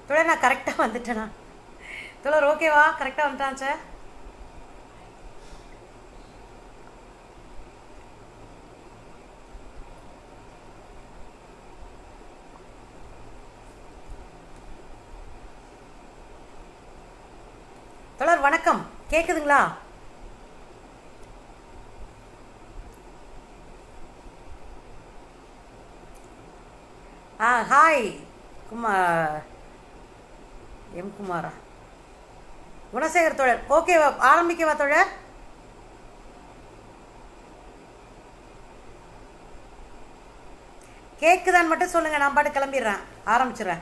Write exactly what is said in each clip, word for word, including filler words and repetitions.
தோழர் நான் கரெக்டாக வந்துட்டேனா? தோழர் ஓகேவா? கரெக்டாக வந்துட்டான் சார். தோழர் வணக்கம், கேக்குதுங்களா? ஆ ஹாய் குமார், எம் குமாரா, குணசேகர் தோழர். ஓகேவா, ஆரம்பிக்கவா தோழர்? கேக்குதான்னு மட்டும் சொல்லுங்க, நான் பாட்டு கிளம்பிடுறேன், ஆரம்பிச்சிடுறேன்.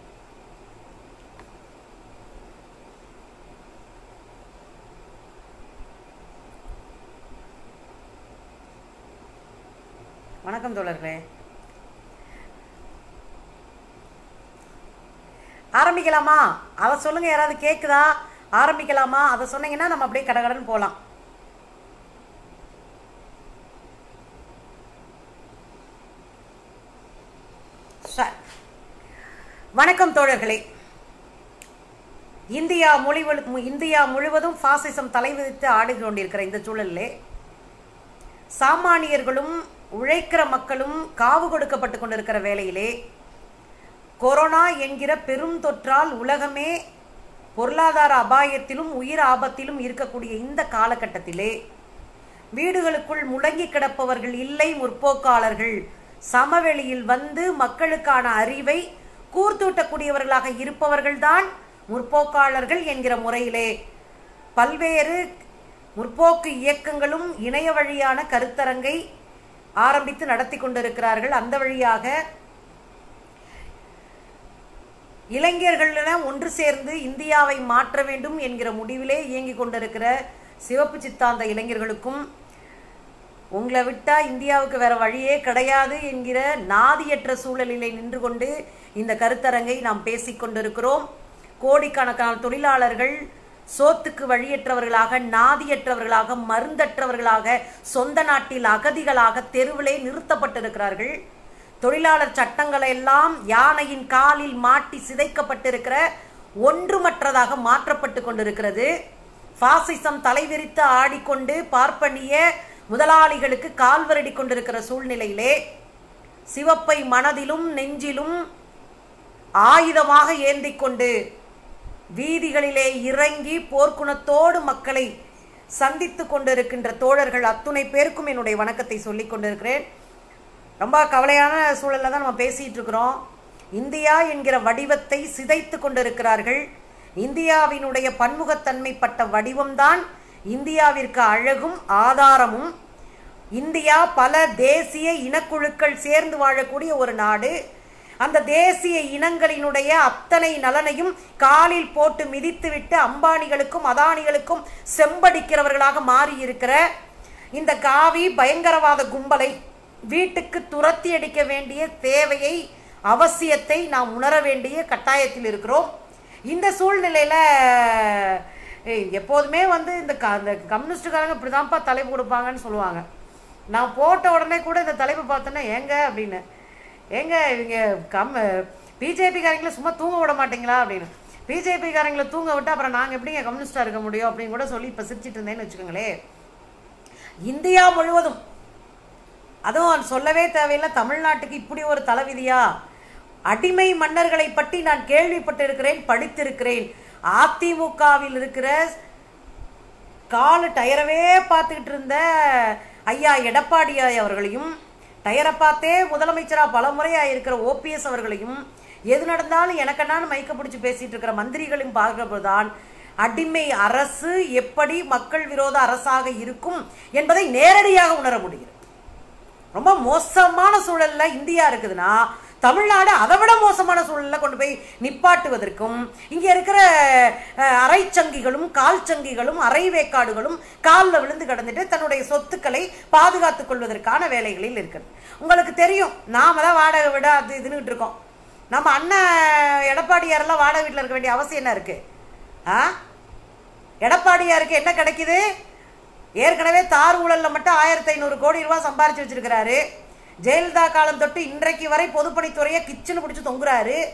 வணக்கம் தோழர்களே, ஆரம்பிக்கலாமா? அதை சொல்லுங்க, யாராவது கேக்குதா? ஆரம்பிக்கலாமா? அதை சொன்னீங்கன்னா நம்ம அப்படியே கடகடன்னு போகலாம். வணக்கம் தோழர்களே. இந்தியா மொழி இந்தியா முழுவதும் பாசிசம் தலைவிரித்து ஆடி கொண்டிருக்கிற இந்த சூழலிலே சாமானியர்களும் உழைக்கிற மக்களும் காவு கொடுக்கப்பட்டு கொண்டிருக்கிற வேளையிலே கொரோனா என்கிற பெரும் தொற்றால் உலகமே பொருளாதார அபாயத்திலும் உயிர் ஆபத்திலும் இருக்கக்கூடிய இந்த காலகட்டத்திலே வீடுகளுக்குள் முடங்கி கிடப்பவர்கள் இல்லை, முற்போக்காளர்கள் சமவெளியில் வந்து மக்களுக்கான அறிவை கூர்த்தூட்டக்கூடியவர்களாக இருப்பவர்கள்தான் முற்போக்காளர்கள் என்கிற முறையிலே பல்வேறு முற்போக்கு இயக்கங்களும் இணைய வழியான கருத்தரங்கை ஆரம்பித்து நடத்தி கொண்டிருக்கிறார்கள். அந்த வழியாக இளைஞர்களென ஒன்று சேர்ந்து இந்தியாவை மாற்ற வேண்டும் என்கிற முடிவிலே இயங்கி கொண்டிருக்கிற சிவப்பு சித்தாந்த இளைஞர்களுக்கும் உங்களை விட்டா இந்தியாவுக்கு வேற வழியே கிடையாது என்கிற நாதியற்ற சூழலிலே நின்று கொண்டு இந்த கருத்தரங்கை நாம் பேசிக்கொண்டிருக்கிறோம். கோடிக்கணக்கான தொழிலாளர்கள் சோத்துக்கு வழியற்றவர்களாக, நாதியற்றவர்களாக, மருந்தற்றவர்களாக, சொந்த நாட்டில் அகதிகளாக தெருவிலே நிறுத்தப்பட்டிருக்கிறார்கள். தொழிலாளர் சட்டங்களை எல்லாம் யானையின் காலில் மாட்டி சிதைக்கப்பட்டிருக்கிற ஒன்றுமற்றதாக மாற்றப்பட்டு கொண்டிருக்கிறது. பாசிசம் தலைவிரித்து ஆடிக்கொண்டு பார்ப்பனிய முதலாளிகளுக்கு கால்வரடி கொண்டிருக்கிற சூழ்நிலையிலே சிவப்பை மனதிலும் நெஞ்சிலும் ஆயுதமாக ஏந்தி கொண்டு வீதிகளிலே இறங்கி போர்க்குணத்தோடு மக்களை சந்தித்து கொண்டிருக்கின்ற தோழர்கள் அத்துணை பேருக்கும் என்னுடைய வணக்கத்தை சொல்லிக் கொண்டிருக்கிறேன். ரொம்ப கவலையான சூழல்ல தான் நம்ம பேசிட்டு இருக்கிறோம். இந்தியா என்கிற வடிவத்தை சிதைத்து கொண்டிருக்கிறார்கள். இந்தியாவினுடைய பன்முகத்தன்மைப்பட்ட வடிவம்தான் இந்தியாவிற்கு அழகும் ஆதாரமும். இந்தியா பல தேசிய இனக்குழுக்கள் சேர்ந்து வாழக்கூடிய ஒரு நாடு. அந்த தேசிய இனங்களினுடைய அத்தனை நலனையும் காலில் போட்டு மிதித்துவிட்டு அம்பானிகளுக்கும் அதானிகளுக்கும் செம்படிக்கிறவர்களாக மாறி இருக்கிற இந்த காவி பயங்கரவாத கும்பலை வீட்டுக்கு துரத்தி அடிக்க வேண்டிய தேவையை, அவசியத்தை நாம் உணர வேண்டிய கட்டாயத்தில் இருக்கிறோம். இந்த சூழ்நிலையில எப்போதுமே வந்து இந்த கம்யூனிஸ்டுக்காரங்க இப்படிதான்ப்பா தலைப்பு கொடுப்பாங்கன்னு சொல்லுவாங்க. நான் போட்ட உடனே கூட இந்த தலைப்பு பார்த்தோன்னா ஏங்க அப்படின்னு, ஏங்க இவங்க கம் பிஜேபிக்காரங்களை சும்மா தூங்க விட மாட்டீங்களா அப்படின்னு. பிஜேபிக்காரங்களை தூங்க விட்டு அப்புறம் நாங்கள் எப்படிங்க கம்யூனிஸ்டாக இருக்க முடியும் அப்படின்னு கூட சொல்லி இப்போ சிரிச்சிட்டு இருந்தேன்னு வச்சுக்கோங்களேன். இந்தியா முழுவதும், அதுவும் சொல்லவே தேவையில்லை, தமிழ்நாட்டுக்கு இப்படி ஒரு தலைவிதியா? அடிமை மன்னர்களை பற்றி நான் கேள்விப்பட்டிருக்கிறேன், படித்திருக்கிறேன். அதிமுகவில் இருக்கிற காலு டயரவே பார்த்துக்கிட்டு இருந்த ஐயா எடப்பாடியாய் அவர்களையும், டயரை பார்த்தே முதலமைச்சரா பல முறையா இருக்கிற ஓபிஎஸ் அவர்களையும், எது நடந்தாலும் எனக்கென்னான்னு மைக்க பிடிச்சி பேசிட்டு இருக்கிற மந்திரிகளையும் பார்க்கிறப்போதுதான் அடிமை அரசு எப்படி மக்கள் விரோத அரசாக இருக்கும் என்பதை நேரடியாக உணர முடிகிறது. ரொம்ப மோசமான சூழல்ல இந்தியா இருக்குதுன்னா தமிழ்நாடு அதை விட மோசமான சூழல்ல கொண்டு போய் நிப்பாட்டுவதற்கும் இங்க இருக்கிற அரைச்சங்கிகளும் கால் சங்கிகளும் அரை வேக்காடுகளும் காலில் விழுந்து கிடந்துட்டு தன்னுடைய சொத்துக்களை பாதுகாத்துக் கொள்வதற்கான வேலைகளில் இருக்குது. உங்களுக்கு தெரியும், நாம தான் வாடகை விட அது இதுன்னு இருக்கோம். நம்ம அண்ணன் எடப்பாடியாரெல்லாம் வாடகை வீட்டில் இருக்க வேண்டிய அவசியம் என்ன இருக்கு? ஆ எடப்பாடியாருக்கு என்ன கிடைக்குது? ஏற்கனவே தார் ஊழல்ல மட்டும் ஆயிரத்தி ஐநூறு கோடி ரூபாய் சம்பாரிச்சு வச்சிருக்கிறாரு. ஜெயலலிதா காலம் தொட்டு இன்றைக்கு வரை பொதுப்பணித்துறையை கிச்சனு பிடிச்சு தொங்குறாரு.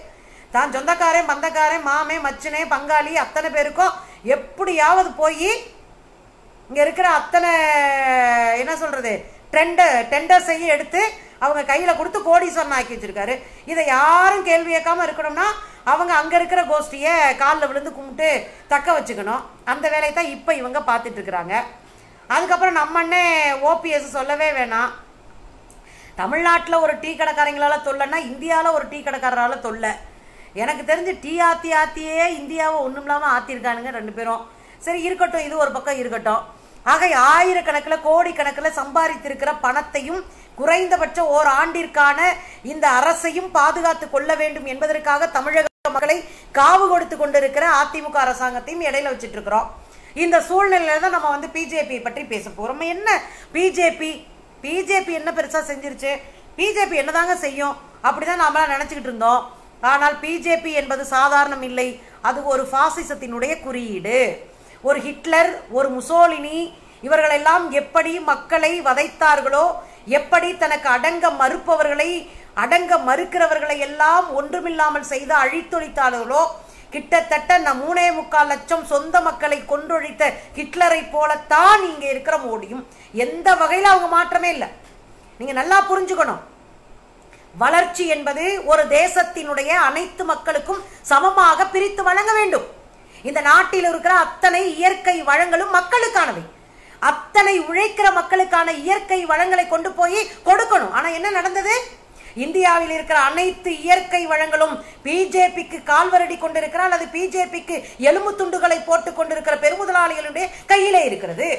தான் சொந்தக்காரன் பந்தக்காரன் மாமே மச்சனே பங்காளி அத்தனை பேருக்கும் எப்படியாவது போய் இங்கே இருக்கிற அத்தனை என்ன சொல்கிறது டெண்டர் டெண்டர்ஸையும் எடுத்து அவங்க கையில் கொடுத்து கோடீஸ்வரன் ஆக்கி வச்சுருக்காரு. இதை யாரும் கேள்வி கேட்காமல் இருக்கணும்னா அவங்க அங்கே இருக்கிற கோஷ்டியை காலில் விழுந்து கும்பிட்டு தக்க வச்சுக்கணும். அந்த வேலையை தான் இப்போ இவங்க பார்த்துட்ருக்குறாங்க. அதுக்கப்புறம் நம்ம அண்ணே ஓபிஎஸ் சொல்லவே வேணாம். தமிழ்நாட்டில் ஒரு டீ கடைக்காரங்களால் தொல்லைன்னா இந்தியாவில் ஒரு டீ கடைக்காரரால் தொல்லை. எனக்கு தெரிஞ்சு டீ ஆற்றி ஆற்றியே இந்தியாவை ஒன்றும் இல்லாமல் ஆற்றிருக்கானுங்க ரெண்டு பேரும். சரி இருக்கட்டும், இது ஒரு பக்கம் இருக்கட்டும். ஆக ஆயிரக்கணக்கில் கோடிக்கணக்கில் சம்பாதித்திருக்கிற பணத்தையும் குறைந்தபட்சம் ஓர் ஆண்டிற்கான இந்த அரசையும் பாதுகாத்து கொள்ள வேண்டும் என்பதற்காக தமிழக மக்களை காவு கொடுத்து கொண்டிருக்கிற அதிமுக அரசாங்கத்தையும் இடையில வச்சுட்டு இருக்கிறோம். இந்த சூழ்நிலையில தான் நம்ம வந்து பிஜேபி பற்றி பேச போறோம். என்ன பிஜேபி பிஜேபி என்ன பெருசா செஞ்சிருச்சு, பிஜேபி என்னதாங்க செய்யும் அப்படிதான் நாம நினைச்சுக்கிட்டு இருந்தோம். ஆனால் பிஜேபி என்பது சாதாரணம் இல்லை, அது ஒரு பாசிசத்தினுடைய குறியீடு. ஒரு ஹிட்லர், ஒரு முசோலினி இவர்களெல்லாம் எப்படி மக்களை வதைத்தார்களோ, எப்படி தனக்கு அடங்க மறுப்பவர்களை அடங்க மறுக்கிறவர்களை எல்லாம் ஒன்றுமில்லாமல் செய்து அழித்தொழித்தார்களோ, கிட்டத்தட்ட நம் மூணே முக்கால் லட்சம் சொந்த மக்களை கொன்றொழித்த ஹிட்லரை போலத்தான் இங்க இருக்கிற மோடியும். எந்த வகையில அவங்க மாற்றமே இல்லை. நீங்க நல்லா புரிஞ்சுக்கணும், வளர்ச்சி என்பது ஒரு தேசத்தினுடைய அனைத்து மக்களுக்கும் சமமாக பிரித்து வழங்க வேண்டும். இந்த நாட்டில் இருக்கிற அத்தனை இயற்கை வளங்களும் மக்களுக்கானவை. அத்தனை உழைக்கிற மக்களுக்கான இயற்கை வளங்களை கொண்டு போய் கொடுக்கணும். ஆனா என்ன நடந்தது? இந்தியாவில் இருக்கிற அனைத்து இயற்கை வளங்களும் பிஜேபிக்கு கால்வரடி கொண்டிருக்கிறார், அது பிஜேபிக்கு எலும்பு துண்டுகளை போட்டுக் கொண்டிருக்கிற பெருமுதலாளிகளுடைய கையிலே இருக்கிறது.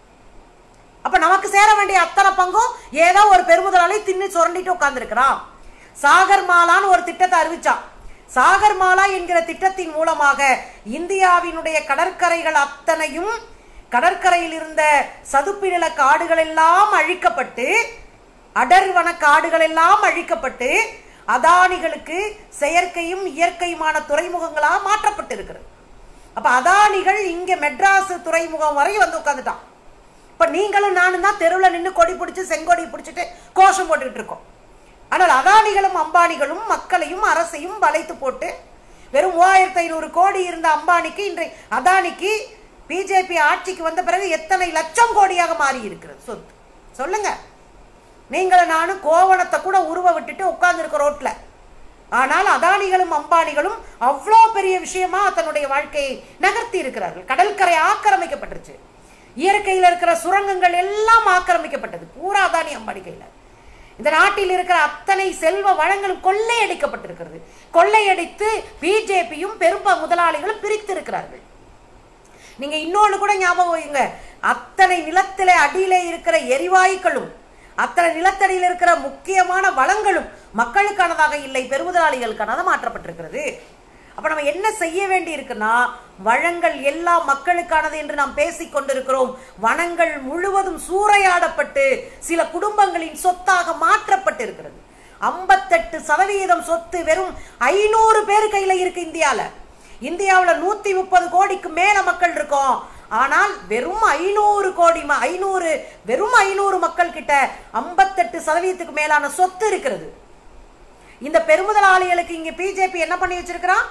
அப்ப நமக்கு சேர வேண்டிய அத்தனை பங்கும் ஏதோ ஒரு பெருமுதலாளி தின்னு சுரண்டிட்டு உட்கார்ந்து இருக்கிறான். சாகர்மாலான்னு ஒரு திட்டத்தை அறிவிச்சான். சாகர்மாலா என்கிற திட்டத்தின் மூலமாக இந்தியாவினுடைய கடற்கரைகள் அத்தனையும், கடற்கரையில் இருந்த சதுப்பு நில காடுகள் எல்லாம் அழிக்கப்பட்டு, அடர்வன காடுகள் எல்லாம் அழிக்கப்பட்டு அதானிகளுக்கு செயற்கையும் இயற்கையுமான துறைமுகங்களாக மாற்றப்பட்டிருக்கிறது. அப்ப அதானிகள் இங்க மெட்ராஸ் துறைமுகம் வரை வந்து உட்காந்துட்டான். இப்ப நீங்களும் நானும் தான் தெருவில் நின்று கொடி பிடிச்சு செங்கொடி பிடிச்சிட்டு கோஷம் போட்டுக்கிட்டு இருக்கோம். ஆனால் அதானிகளும் அம்பானிகளும் மக்களையும் அரசையும் வளைத்து போட்டு வெறும் மூவாயிரத்தி ஐநூறு கோடி இருந்த அம்பானிக்கு இன்றைய அதானிக்கு பிஜேபி ஆட்சிக்கு வந்த பிறகு எத்தனை லட்சம் கோடியாக மாறி இருக்கிறது சொத்து சொல்லுங்க. நீங்களும் நானும் கோவணத்தை கூட உருவ விட்டுட்டு உட்கார்ந்து இருக்க ரோட்ல. ஆனால் அதானிகளும் அம்பானிகளும் அவ்வளோ பெரிய விஷயமா தன்னுடைய வாழ்க்கையை நகர்த்தி இருக்கிறார்கள். கடற்கரை ஆக்கிரமிக்கப்பட்டுருச்சு, இயற்கையில் இருக்கிற சுரங்கங்கள் எல்லாம் ஆக்கிரமிக்கப்பட்டது பூரா அதானி அம்பானி கையில. இந்த நாட்டில் இருக்கிற அத்தனை செல்வ வளங்களும் கொள்ளையடிக்கப்பட்டிருக்கிறது. கொள்ளையடித்து பிஜேபியும் பெரும் முதலாளிகளும் பிரித்து இருக்கிறார்கள். நீங்க இன்னொன்னு கூட ஞாபகம் வைங்க, அத்தனை நிலத்திலே அடியிலே இருக்கிற எரிவாயுக்களும் அத்தனை நிலத்தடியில் இருக்கிற முக்கியமான வளங்களும் மக்களுக்கானதாக இல்லை, பெருமுதலாளிகளுக்கானதாக மாற்றப்பட்டிருக்கிறது. அப்ப நம்ம என்ன செய்ய வேண்டி இருக்குன்னா, வளங்கள் எல்லாம் மக்களுக்கானது என்று நாம் பேசிக் கொண்டிருக்கிறோம். வனங்கள் முழுவதும் சூறையாடப்பட்டு சில குடும்பங்களின் சொத்தாக மாற்றப்பட்டிருக்கிறது. ஐம்பத்தெட்டு சதவீதம் சொத்து வெறும் ஐநூறு பேர் கையில இருக்கு இந்தியால. இந்தியாவில் நூத்தி முப்பது கோடிக்கு மேல மக்கள் இருக்கோம். ஆனால் வெறும் ஐநூறு கோடி ஐநூறு வெறும் ஐநூறு மக்கள் கிட்ட ஐம்பத்தெட்டு சதவீதத்துக்கு மேலான சொத்து இருக்கிறது. இந்த பெருமுதலாளிகளுக்கு இங்க பிஜேபி என்ன பண்ணி வச்சிருக்கிறான்?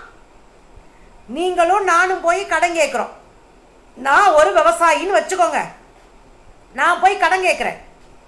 நீங்களும் நானும் போய் கடன் கேட்கிறோம். நான் ஒரு விவசாயின்னு வச்சுக்கோங்க, நான் போய் கடன் கேட்கிறேன்.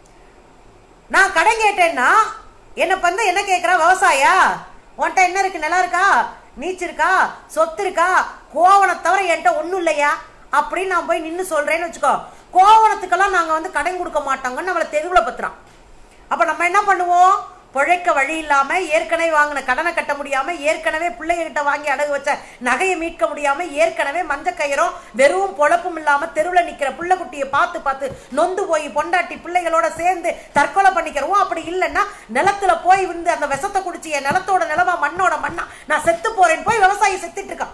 நான் கடன் கேட்டேன்னா என்ன பண்ண என்ன கேட்கிறேன்? விவசாயா, உன்கிட்ட என்ன இருக்கு? நிலம் இருக்கா? நீச்சு இருக்கா? சொத்து இருக்கா? கோவணம் தவிர என்கிட்ட ஒன்றும் இல்லையா அப்படின்னு நான் போய் நின்று சொல்றேன்னு வச்சுக்கோ. கோவணத்துக்கெல்லாம் நாங்கள் வந்து கடன் கொடுக்க மாட்டாங்கன்னு நம்மளை தெருவில் பத்துறான். அப்போ நம்ம என்ன பண்ணுவோம்? பிழைக்க வழி இல்லாம, ஏற்கனவே வாங்கின கடனை கட்ட முடியாம, ஏற்கனவே பிள்ளைகிட்ட வாங்கி அடகு வச்ச நகையை மீட்க முடியாம, ஏற்கனவே மஞ்சக்கயிறும் வெறும் பொழப்பும் இல்லாம தெருவில் நிக்கிற பிள்ளை குட்டியை பார்த்து பார்த்து நொந்து போய் பொண்டாட்டி பிள்ளைகளோட சேர்ந்து தற்கொலை பண்ணிக்கிறோம். அப்படி இல்லைன்னா நிலத்துல போய் வந்து அந்த விஷத்தை குடிச்சு என் நிலத்தோட நிலமா மண்ணோட மண்ணா நான் செத்து போறேன்னு போய் விவசாயி செத்துட்டு இருக்கான்.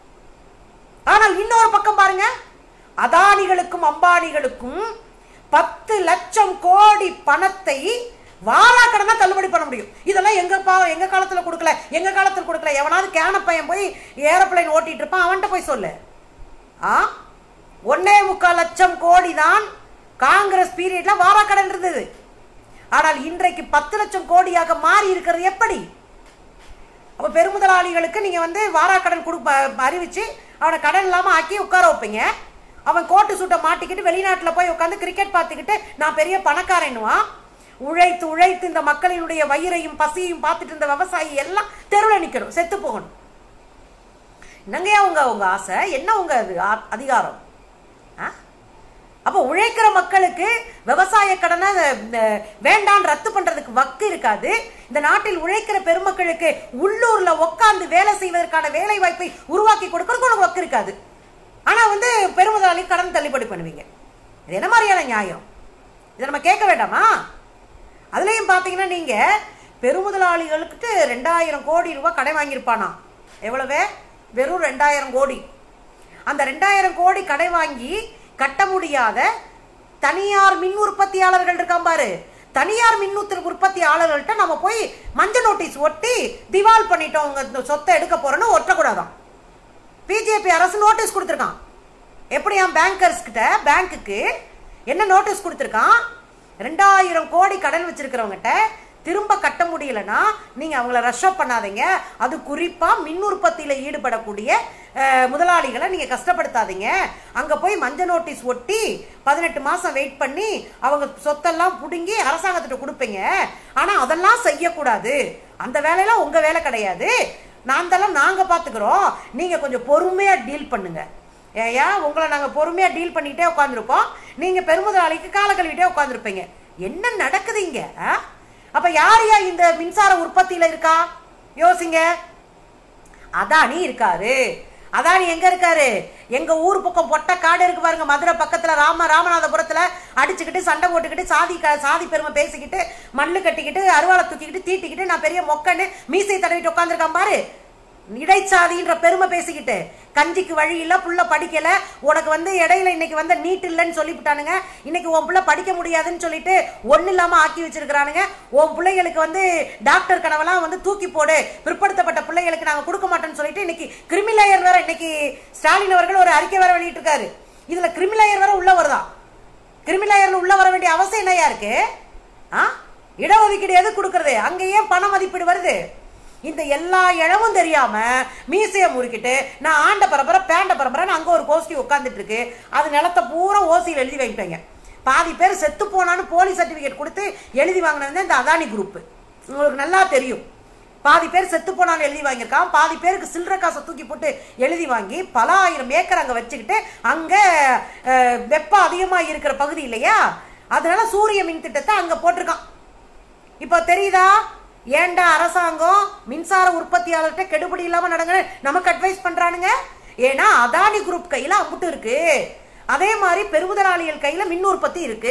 ஆனால் இன்னொரு பக்கம் பாருங்க, அதானிகளுக்கும் அம்பானிகளுக்கும் பத்து லட்சம் கோடி பணத்தை வாராக்கடனா தள்ளுபடி பண்ண முடியும். இதெல்லாம் எங்க எங்க காலத்துல கொடுக்கல, எங்க காலத்துல கொடுக்கல. எவனாவது கேன பையன் போய் ஏரோப்ளைன் ஓட்டிட்டு இருப்பான், அவன்கிட்ட போய் சொல்லு. ஆ ஒன்னே முக்கால் லட்சம் கோடி தான் காங்கிரஸ் பீரியட்ல வாராக்கடன் இருந்தது. ஆனால் இன்றைக்கு பத்து லட்சம் கோடியாக மாறி இருக்கிறது எப்படி? அப்போ பெருமுதலாளிகளுக்கு நீங்கள் வந்து வாராக்கடன் கொடு அறிவிச்சு அவனை கடன் இல்லாமல் ஆக்கி உட்கார வைப்பீங்க. அவன் கோட்டு சூட்டை மாட்டிக்கிட்டு வெளிநாட்டில் போய் உட்காந்து கிரிக்கெட் பார்த்துக்கிட்டு நான் பெரிய பணக்காரன்னுவான். உழைத்து உழைத்து இந்த மக்களினுடைய வயிறையும் பசியையும் பார்த்துட்டு இருந்த விவசாயி எல்லாம் தெருவில் நிற்கணும், செத்து போகணும். என்னங்கயா உங்க உங்க ஆசை என்ன? உங்க அது அதிகாரம். அப்போ உழைக்கிற மக்களுக்கு விவசாய கடனை வேண்டாம் ரத்து பண்றதுக்கு வக்கு இருக்காது. இந்த நாட்டில் உழைக்கிற பெருமக்களுக்கு உள்ளூர்ல உட்கார்ந்து வேலை செய்வதற்கான வேலை வாய்ப்பை உருவாக்கி கொடுக்கறதுக்கு உனக்கு வக்கு இருக்காது. ஆனா வந்து பெருமுதலாளி கடன் தள்ளுபடி பண்ணுவீங்க. இது என்ன மாதிரியான நியாயம்? இதை நம்ம கேட்க வேண்டாமா? அதுலயும் பாத்தீங்கன்னா நீங்க பெருமுதலாளிகளுக்கு ரெண்டாயிரம் கோடி ரூபாய் கடை வாங்கியிருப்பானா? எவ்வளவு? வெறும் ரெண்டாயிரம் கோடி. அந்த ரெண்டாயிரம் கோடி கடை வாங்கி கட்ட முடியாத தனியார் மின் உற்பத்தியாளர்கள் இருக்கான் பாரு. தனியார் மின் உற்பத்தியாளர்கள்ட்ட நம்ம போய் மஞ்சள் நோட்டீஸ் ஒட்டி திவால் பண்ணிட்டோம், உங்க சொத்தை எடுக்க போறோன்னு ஒட்டக்கூடாதான். பிஜேபி அரசு நோட்டீஸ் கொடுத்துருக்கான். எப்படியா பேங்கர்ஸ் கிட்ட பேங்க்குக்கு என்ன நோட்டீஸ் கொடுத்துருக்கான்? ரெண்டாயிரம் கோடி கடன் வச்சிருக்கிறவங்ககிட்ட திரும்ப கட்ட முடியலன்னா நீங்க அவங்கள ரஷ்அப் பண்ணாதீங்க. அது குறிப்பா மின் உற்பத்தியில ஈடுபடக்கூடிய முதலாளிகளை நீங்க கஷ்டப்படுத்தாதீங்க. அங்க போய் மஞ்சள் நோட்டீஸ் ஒட்டி பதினெட்டு மாசம் வெயிட் பண்ணி அவங்க சொத்தெல்லாம் புடுங்கி அரசாங்கத்திட்ட கொடுப்பீங்க. ஆனா அதெல்லாம் செய்யக்கூடாது. அந்த வேலையெல்லாம் உங்க வேலை கிடையாது. நான் தெல்லாம் நாங்க பாத்துக்கிறோம். நீங்க கொஞ்சம் பொறுமையா டீல் பண்ணுங்க. ஏயா உங்களை நாங்க பொறுமையா டீல் பண்ணிக்கிட்டே உட்காந்துருப்போம். நீங்க பெருமுதலாளிக்கு கால கழுவிட்டே உட்காந்துருப்பீங்க. என்ன நடக்குது இங்க? அப்ப யார் யா இந்த மின்சார உற்பத்தியில இருக்கா? யோசிங்க. அதானி இருக்காரு. அதானி எங்க இருக்காரு? எங்க ஊர் பக்கம் பொட்ட காடு இருக்கு பாருங்க, மதுரை பக்கத்துல ராம ராமநாதபுரத்துல அடிச்சுக்கிட்டு சண்டை போட்டுக்கிட்டு சாதி சாதி பெருமை பேசிக்கிட்டு மண்ணு கட்டிக்கிட்டு அருவாளை தூக்கிக்கிட்டு தீட்டிக்கிட்டு நான் பெரிய மொக்கன்னு மீசை தடவிட்டு உட்காந்துருக்கான் பாரு. இடைச்சாதின்ற பெருமை பேசிக்கிட்டு கஞ்சிக்கு வழி இல்ல, புள்ள படிக்கல, உனக்கு வந்து இடையில இன்னைக்கு வந்து நீட் இல்லைன்னு சொல்லிவிட்டானுங்க, இன்னைக்கு உன் புள்ள படிக்க முடியாதுன்னு சொல்லிட்டு ஒன்னு இல்லாம ஆக்கி வச்சிருக்கானுங்க. உன் பிள்ளைகளுக்கு வந்து டாக்டர் கனவெல்லாம் வந்து தூக்கி போடு, பிற்படுத்தப்பட்ட பிள்ளைகளுக்கு நாங்க கொடுக்க மாட்டோம்னு சொல்லிட்டு இன்னைக்கு கிரிமிலேயர் வேற, இன்னைக்கு ஸ்டாலின் அவர்கள் ஒரு அறிக்கை வேற வெளியிட்டு இருக்காரு. இதுல கிரிமிலேயர் வேற உள்ள வருதான். கிரிமிலேயர்ல உள்ள வர வேண்டிய அவசியம் என்னையா இருக்கு? இடஒதுக்கீடு எது கொடுக்கறது? அங்க ஏன் பண மதிப்பீடு வருது? இந்த எல்லா இழவும் தெரியாம மீசையை முறுக்கிட்டு நான் ஆண்ட பரம்பரை பேண்ட பரம்பரை அங்க ஒரு கோஷ்டி உட்காந்துட்டு இருக்கு. அது நிலத்தை பூரா ஓசியில் எழுதி வைப்பாங்க. பாதி பேர் செத்து போனான்னு போலீஸ் சர்டிபிகேட் கொடுத்து எழுதி வாங்கினது இந்த அதானி குரூப். உங்களுக்கு நல்லா தெரியும். பாதி பேர் செத்து போனான்னு எழுதி வாங்கியிருக்கான். பாதி பேருக்கு சில்லற காசை தூக்கி போட்டு எழுதி வாங்கி பல ஆயிரம் ஏக்கர் அங்க வச்சுக்கிட்டு அங்க வெப்பம் அதிகமா இருக்கிற பகுதி இல்லையா, அதனால சூரிய மின் திட்டத்தை அங்க போட்டிருக்கான். இப்ப தெரியுதா? ஏண்டா அரசாங்கம் மின்சார உற்பத்தியாளர்கிட்ட கெடுபடி இல்லாம நடங்க நமக்கு அட்வைஸ் பண்றானுங்க. ஏன்னா அதானி குரூப் கையில அம்புட்டு இருக்கு. அதே மாதிரி பெருமுதலாளிகள் கையில மின் உற்பத்தி இருக்கு.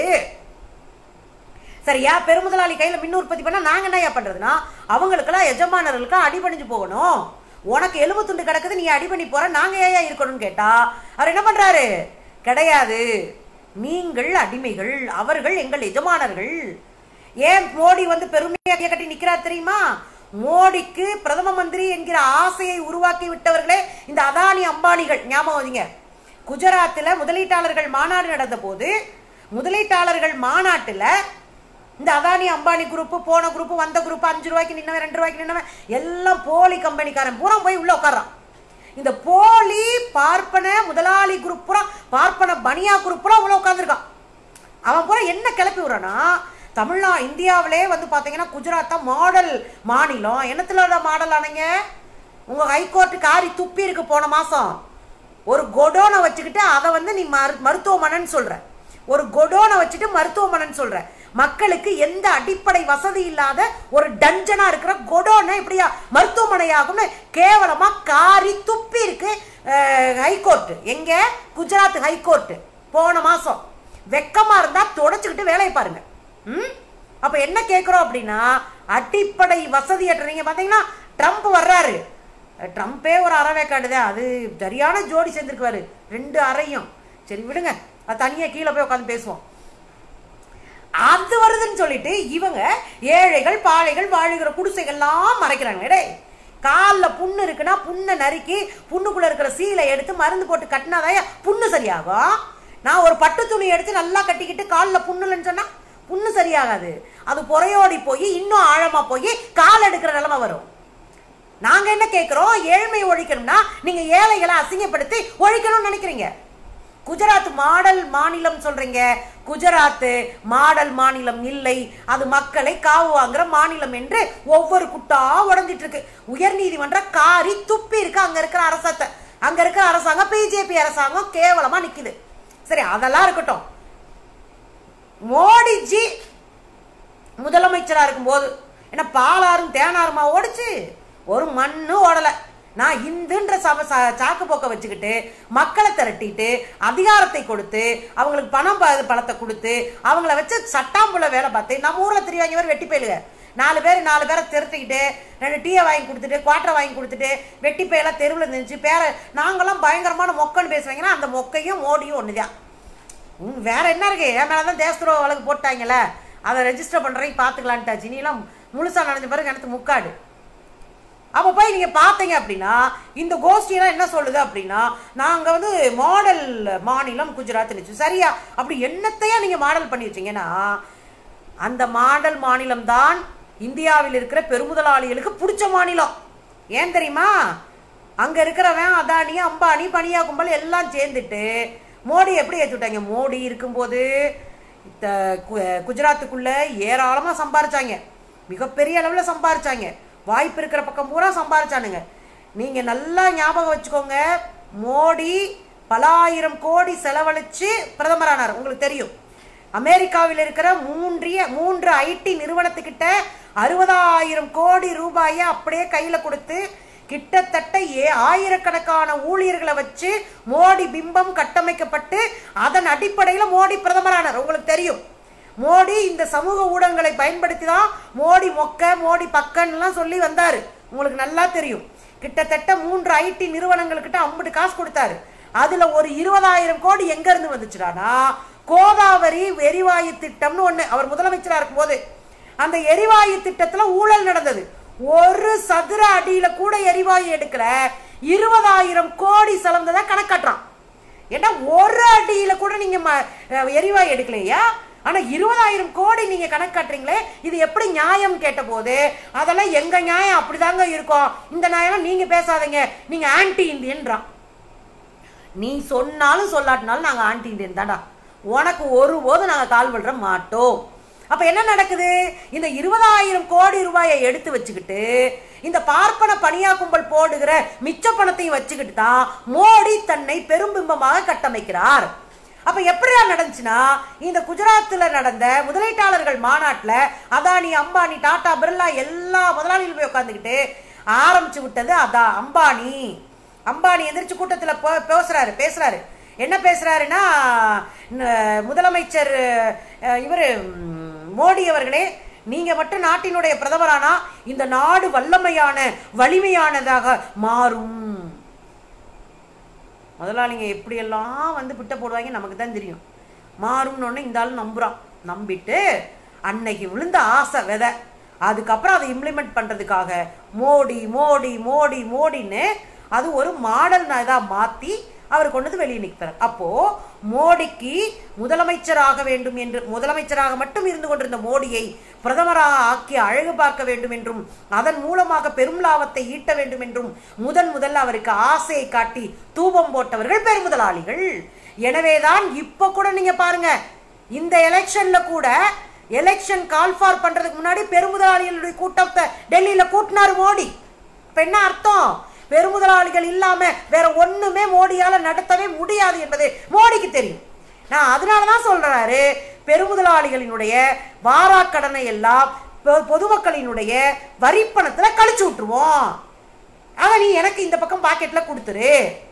சரியா? பெருமுதலாளி கையில மின் உற்பத்தி பண்ணா நாங்க என்ன பண்றதுன்னா அவங்களுக்கெல்லாம் எஜமானர்களுக்கு அடிபணிஞ்சு போகணும். உனக்கு எலும்பு துண்டு கிடக்குது, நீ அடிபணி போற, நாங்க ஏயா இருக்கணும்னு கேட்டா அவர் என்ன பண்றாரு? கிடையாது, நீங்கள் அடிமைகள், அவர்கள் எங்கள் எஜமானர்கள். ஏன் மோடி வந்து பெருமையா கட்டி நிக்கிறார் தெரியுமா? மோடிக்கு பிரதம மந்திரி என்கிற ஆசையை உருவாக்கி விட்டவர்களே இந்த அதானி அம்பானிகள். ஞாபகம் வச்சுங்க. குஜராத்தில் முதலீட்டாளர்கள் மாநாடு நடந்த போது முதலீட்டாளர்கள் மாநாட்டுல இந்த அதானி அம்பானி குரூப் போன குரூப் வந்த குரூப் அஞ்சு ரூபாய்க்கு நின்னவன் ரெண்டு ரூபாய்க்கு நின்னவன் எல்லாம் போலி கம்பெனிக்காரன் பூரா போய் உள்ள உட்கார்றான். இந்த போலி பார்ப்பன முதலாளி குரூப் பூரா பார்ப்பன பனியா குரூப் பூரா உள்ள உட்காந்துருக்கான். அவன் பூரா என்ன கிளப்பி விடுறானா, தமிழ்நா இந்தியாவிலே வந்து பார்த்தீங்கன்னா குஜராத் தான் மாடல் மாநிலம். என்னத்துல மாடல் ஆனீங்க? உங்க ஹைகோர்ட்டு காரி துப்பி இருக்கு போன மாசம். ஒரு கொடோனை வச்சுக்கிட்டு அதை வந்து நீ மருத்துவமனைன்னு சொல்ற, ஒரு கொடோனை வச்சுட்டு மருத்துவமனைன்னு சொல்ற. மக்களுக்கு எந்த அடிப்படை வசதி இல்லாத ஒரு டஞ்சனா இருக்கிற கொடோனை இப்படியா மருத்துவமனையாகும்னு கேவலமா காரி துப்பி இருக்கு ஹைகோர்ட். எங்க? குஜராத் ஹைகோர்ட் போன மாசம். வெக்கமா இருந்தா தொடச்சுக்கிட்டு வேலையை பாருங்க. ம் அப்ப என்ன கேட்கிறோம் அப்படின்னா அடிப்படை வசதியற்ற. நீங்க பாத்தீங்கன்னா ட்ரம்ப் வர்றாரு. ட்ரம்ப்பே ஒரு அறவே காட்டுதான், அது சரியான ஜோடி சேர்ந்துருக்குவாரு ரெண்டு அறையும். சரி விடுங்க, அது தனியா கீழே போய் உட்காந்து பேசுவோம். அது வருதுன்னு சொல்லிட்டு இவங்க ஏழைகள் பாழைகள் வாழுகிற குடிசைகள்லாம் மறைக்கிறாங்க. டே காலில் புண்ணு இருக்குன்னா புண்ணை நறுக்கி புண்ணுக்குள்ள இருக்கிற சீலை எடுத்து மருந்து போட்டு கட்டினாதான் புண்ணு சரியாகும். நான் ஒரு பட்டு துணி எடுத்து நல்லா கட்டிக்கிட்டு காலில் புண்ணுலன்னு சொன்னா புண்ணு சரியாகாது. அது புறையோடி போய் இன்னும் ஆழமா போய் கால் எடுக்கிற நிலைமை வரும். நாங்க என்ன கேட்கிறோம், ஏழ்மை ஒழிக்கணும்னா நீங்க ஏழைகளை அசிங்கப்படுத்தி ஒழிக்கணும்னு நினைக்கிறீங்க. குஜராத் மாடல் மாநிலம் சொல்றீங்க. குஜராத் மாடல் மாநிலம் இல்லை, அது மக்களை காவு வாங்குற மாநிலம் என்று ஒவ்வொரு குட்டா உடஞ்சிட்டு இருக்கு. உயர் நீதிமன்ற காரி துப்பி இருக்கு அங்க இருக்கிற அரசத்தை. அங்க இருக்கிற அரசாங்கம் பிஜேபி அரசாங்கம் கேவலமா நிக்குது. சரி, அதெல்லாம் இருக்கட்டும். மோடிஜி முதலமைச்சரா இருக்கும் போது என்ன பாலாரும் தேனாருமா ஓடிச்சு? ஒரு மண்ணு ஓடல. நான் இந்துன்ற சப சாக்கு போக்க வச்சுக்கிட்டு மக்களை திரட்டிட்டு அதிகாரத்தை கொடுத்து அவங்களுக்கு பணம் பணத்தை கொடுத்து அவங்கள வச்சு சட்டாம்புள்ள வேலை பார்த்து நம்ம ஊர்ல தெரியவாங்க பேர் வெட்டி போயிலுங்க. நாலு பேர் நாலு பேரை திரட்டிக்கிட்டு ரெண்டு டீயை வாங்கி கொடுத்துட்டு குவாட்டரை வாங்கி கொடுத்துட்டு வெட்டி போயெல்லாம் தெருவில் இருந்துச்சு பேர நாங்கெல்லாம் பயங்கரமான மொக்கன்னு பேசுவாங்கன்னா அந்த மொக்கையும் மோடியும் ஒண்ணுதான். வேற என்ன இருக்கு? என் மேலதான் தேசத்துறவு வழக்கு போட்டாங்கல்ல, அதை ரெஜிஸ்டர் பண்றேன் பார்த்துக்கலான்ட்டாச்சு. நீ எல்லாம் முழுசா நடந்த பிறகு எனக்கு முக்காடு. அப்போ போய் நீங்க பாத்தீங்க அப்படின்னா இந்த கோஷ்டியெல்லாம் என்ன சொல்லுது அப்படின்னா நாங்க வந்து மாடல் மாநிலம் குஜராத் நினைச்சு. சரியா? அப்படி என்னத்தையா நீங்க மாடல் பண்ணி வச்சீங்கன்னா அந்த மாடல் மாநிலம் தான் இந்தியாவில் இருக்கிற பெருமுதலாளிகளுக்கு பிடிச்ச மாநிலம். ஏன் தெரியுமா? அங்க இருக்கிறவன் அதானி அம்பானி பனியா கும்பல் எல்லாம் சேர்ந்துட்டு மோடி எப்படி ஏற்றுட்டாங்க. மோடி இருக்கும்போது குஜராத்துக்குள்ள ஏராளமா சம்பாரிச்சாங்க, மிகப்பெரிய அளவுல சம்பாரிச்சாங்க. வாய்ப்பு இருக்கிற பக்கம் பூரா சம்பாரிச்சானுங்க. நீங்க நல்லா ஞாபகம் வச்சுக்கோங்க, மோடி பல ஆயிரம் கோடி செலவழிச்சு பிரதமரானார். உங்களுக்கு தெரியும், அமெரிக்காவில் இருக்கிற மூன்றிய மூன்று ஐடி நிறுவனத்துக்கிட்ட அறுபதாயிரம் கோடி ரூபாயை அப்படியே கையில கொடுத்து கிட்டத்தட்ட ஏ ஆயிரக்கணக்கான ஊழியர்களை வச்சு மோடி பிம்பம் கட்டமைக்கப்பட்டு அதன் அடிப்படையில் மோடி பிரதமரானார். உங்களுக்கு தெரியும், மோடி இந்த சமூக ஊடகங்களை பயன்படுத்தி தான் மோடி மொக்க மோடி பக்கன்லாம் சொல்லி வந்தாரு. உங்களுக்கு நல்லா தெரியும். கிட்டத்தட்ட மூன்று ஐடி நிறுவனங்கள்கிட்ட ஐம்பது காசு கொடுத்தாரு. அதுல ஒரு இருபதாயிரம் கோடி எங்க இருந்து வந்துச்சுடானா கோதாவரி எரிவாயு திட்டம்னு ஒண்ணு அவர் முதலமைச்சரா இருக்கும் போது அந்த எரிவாயு திட்டத்துல ஊழல் நடந்தது. ஒரு சதுர அடியில கூட எரிவாயு எடுக்கல, இருபதாயிரம் கோடி செலவந்ததா கணக்காட்டுறான். ஏன்னா ஒரு அடியில கூட நீங்க எரிவாயு எடுக்கலையா, ஆனா இருபதாயிரம் கோடி நீங்க கணக்காட்டுறீங்களே, இது எப்படி நியாயம் கேட்ட போது அதெல்லாம் எங்க நியாயம் அப்படிதாங்க இருக்கும், இந்த நியாயம் நீங்க பேசாதீங்க, நீங்க ஆன்டி இந்தியன்றான். நீ சொன்னாலும் சொல்லாட்டினாலும் நாங்க ஆன்டி இந்தியன் தான்டா, உனக்கு ஒருபோதும் நாங்க கால் விடுற மாட்டோம். அப்ப என்ன நடக்குது? இந்த இருபதாயிரம் கோடி ரூபாயை எடுத்து வச்சுக்கிட்டு இந்த பார்ப்பன பணியா கும்பல் போடுகிற மிச்ச பணத்தையும் வச்சுக்கிட்டு தான் மோடி தன்னை பெரும்பிம்பமாக கட்டமைக்கிறார். அப்ப எப்படியா நடந்துச்சுன்னா இந்த குஜராத்ல நடந்த முதலீட்டாளர்கள் மாநாட்டுல அதானி அம்பானி டாடா பிர்லா எல்லா முதலாளிகளும் போய் உட்காந்துக்கிட்டு ஆரம்பிச்சு விட்டது அதான் அம்பானி. அம்பானி எந்திரிச்சு கூட்டத்துல பேசுறாரு பேசுறாரு என்ன பேசுறாருன்னா, முதலமைச்சர் இவரு மோடி அவர்களே, நீங்க மட்டும் நாட்டினுடைய பிரதமரானா இந்த நாடு வல்லமையான வலிமையானதாக மாறும். முதலாளிங்க எப்படி எல்லாம் வந்து பிட்ட போடுவாங்க நமக்கு தான் தெரியும். மாறும்னு ஒண்ணு இந்த ஆள் நம்புறான். நம்பிட்டு அன்னைக்கு விழுந்த ஆசை விதை, அதுக்கப்புறம் அதை இம்ப்ளிமெண்ட் பண்றதுக்காக மோடி மோடி மோடி மோடின்னு அது ஒரு மாடல் இதா மாத்தி அவர் கொண்டு வெளியே நிற்கிறார். அப்போ மோடிக்கு முதலமைச்சராக வேண்டும் என்று முதலமைச்சராக மட்டும் இருந்து கொண்டிருந்த மோடியை பிரதமராக ஆக்கி அழகு பார்க்க வேண்டும் என்றும் அதன் மூலமாக பெரும் லாபத்தை ஈட்ட வேண்டும் என்றும் முதன் முதல்ல அவருக்கு ஆசையை காட்டி தூபம் போட்டவர்கள் பெருமுதலாளிகள். எனவேதான் இப்ப கூட நீங்க பாருங்க, இந்த எலெக்ஷன்ல கூட எலெக்ஷன் கால் ஃபார் பண்றதுக்கு முன்னாடி பெருமுதலாளிகளுடைய கூட்டத்தை டெல்லியில கூட்டினார் மோடி. இப்ப என்ன அர்த்தம்? பெருமுதலாளிகள் இல்லாம வேற ஒண்ணுமே மோடியால நடத்தவே முடியாது என்பது மோடிக்கு தெரியும். நான் அதனாலதான் சொல்றாரு, பெருமுதலாளிகளினுடைய வாராக்கடனை எல்லாம் பொதுமக்களினுடைய வரிப்பணத்துல கழிச்சு விட்டுருவோம், அத நீ எனக்கு இந்த பக்கம் பாக்கெட்ல கொடுத்துரு.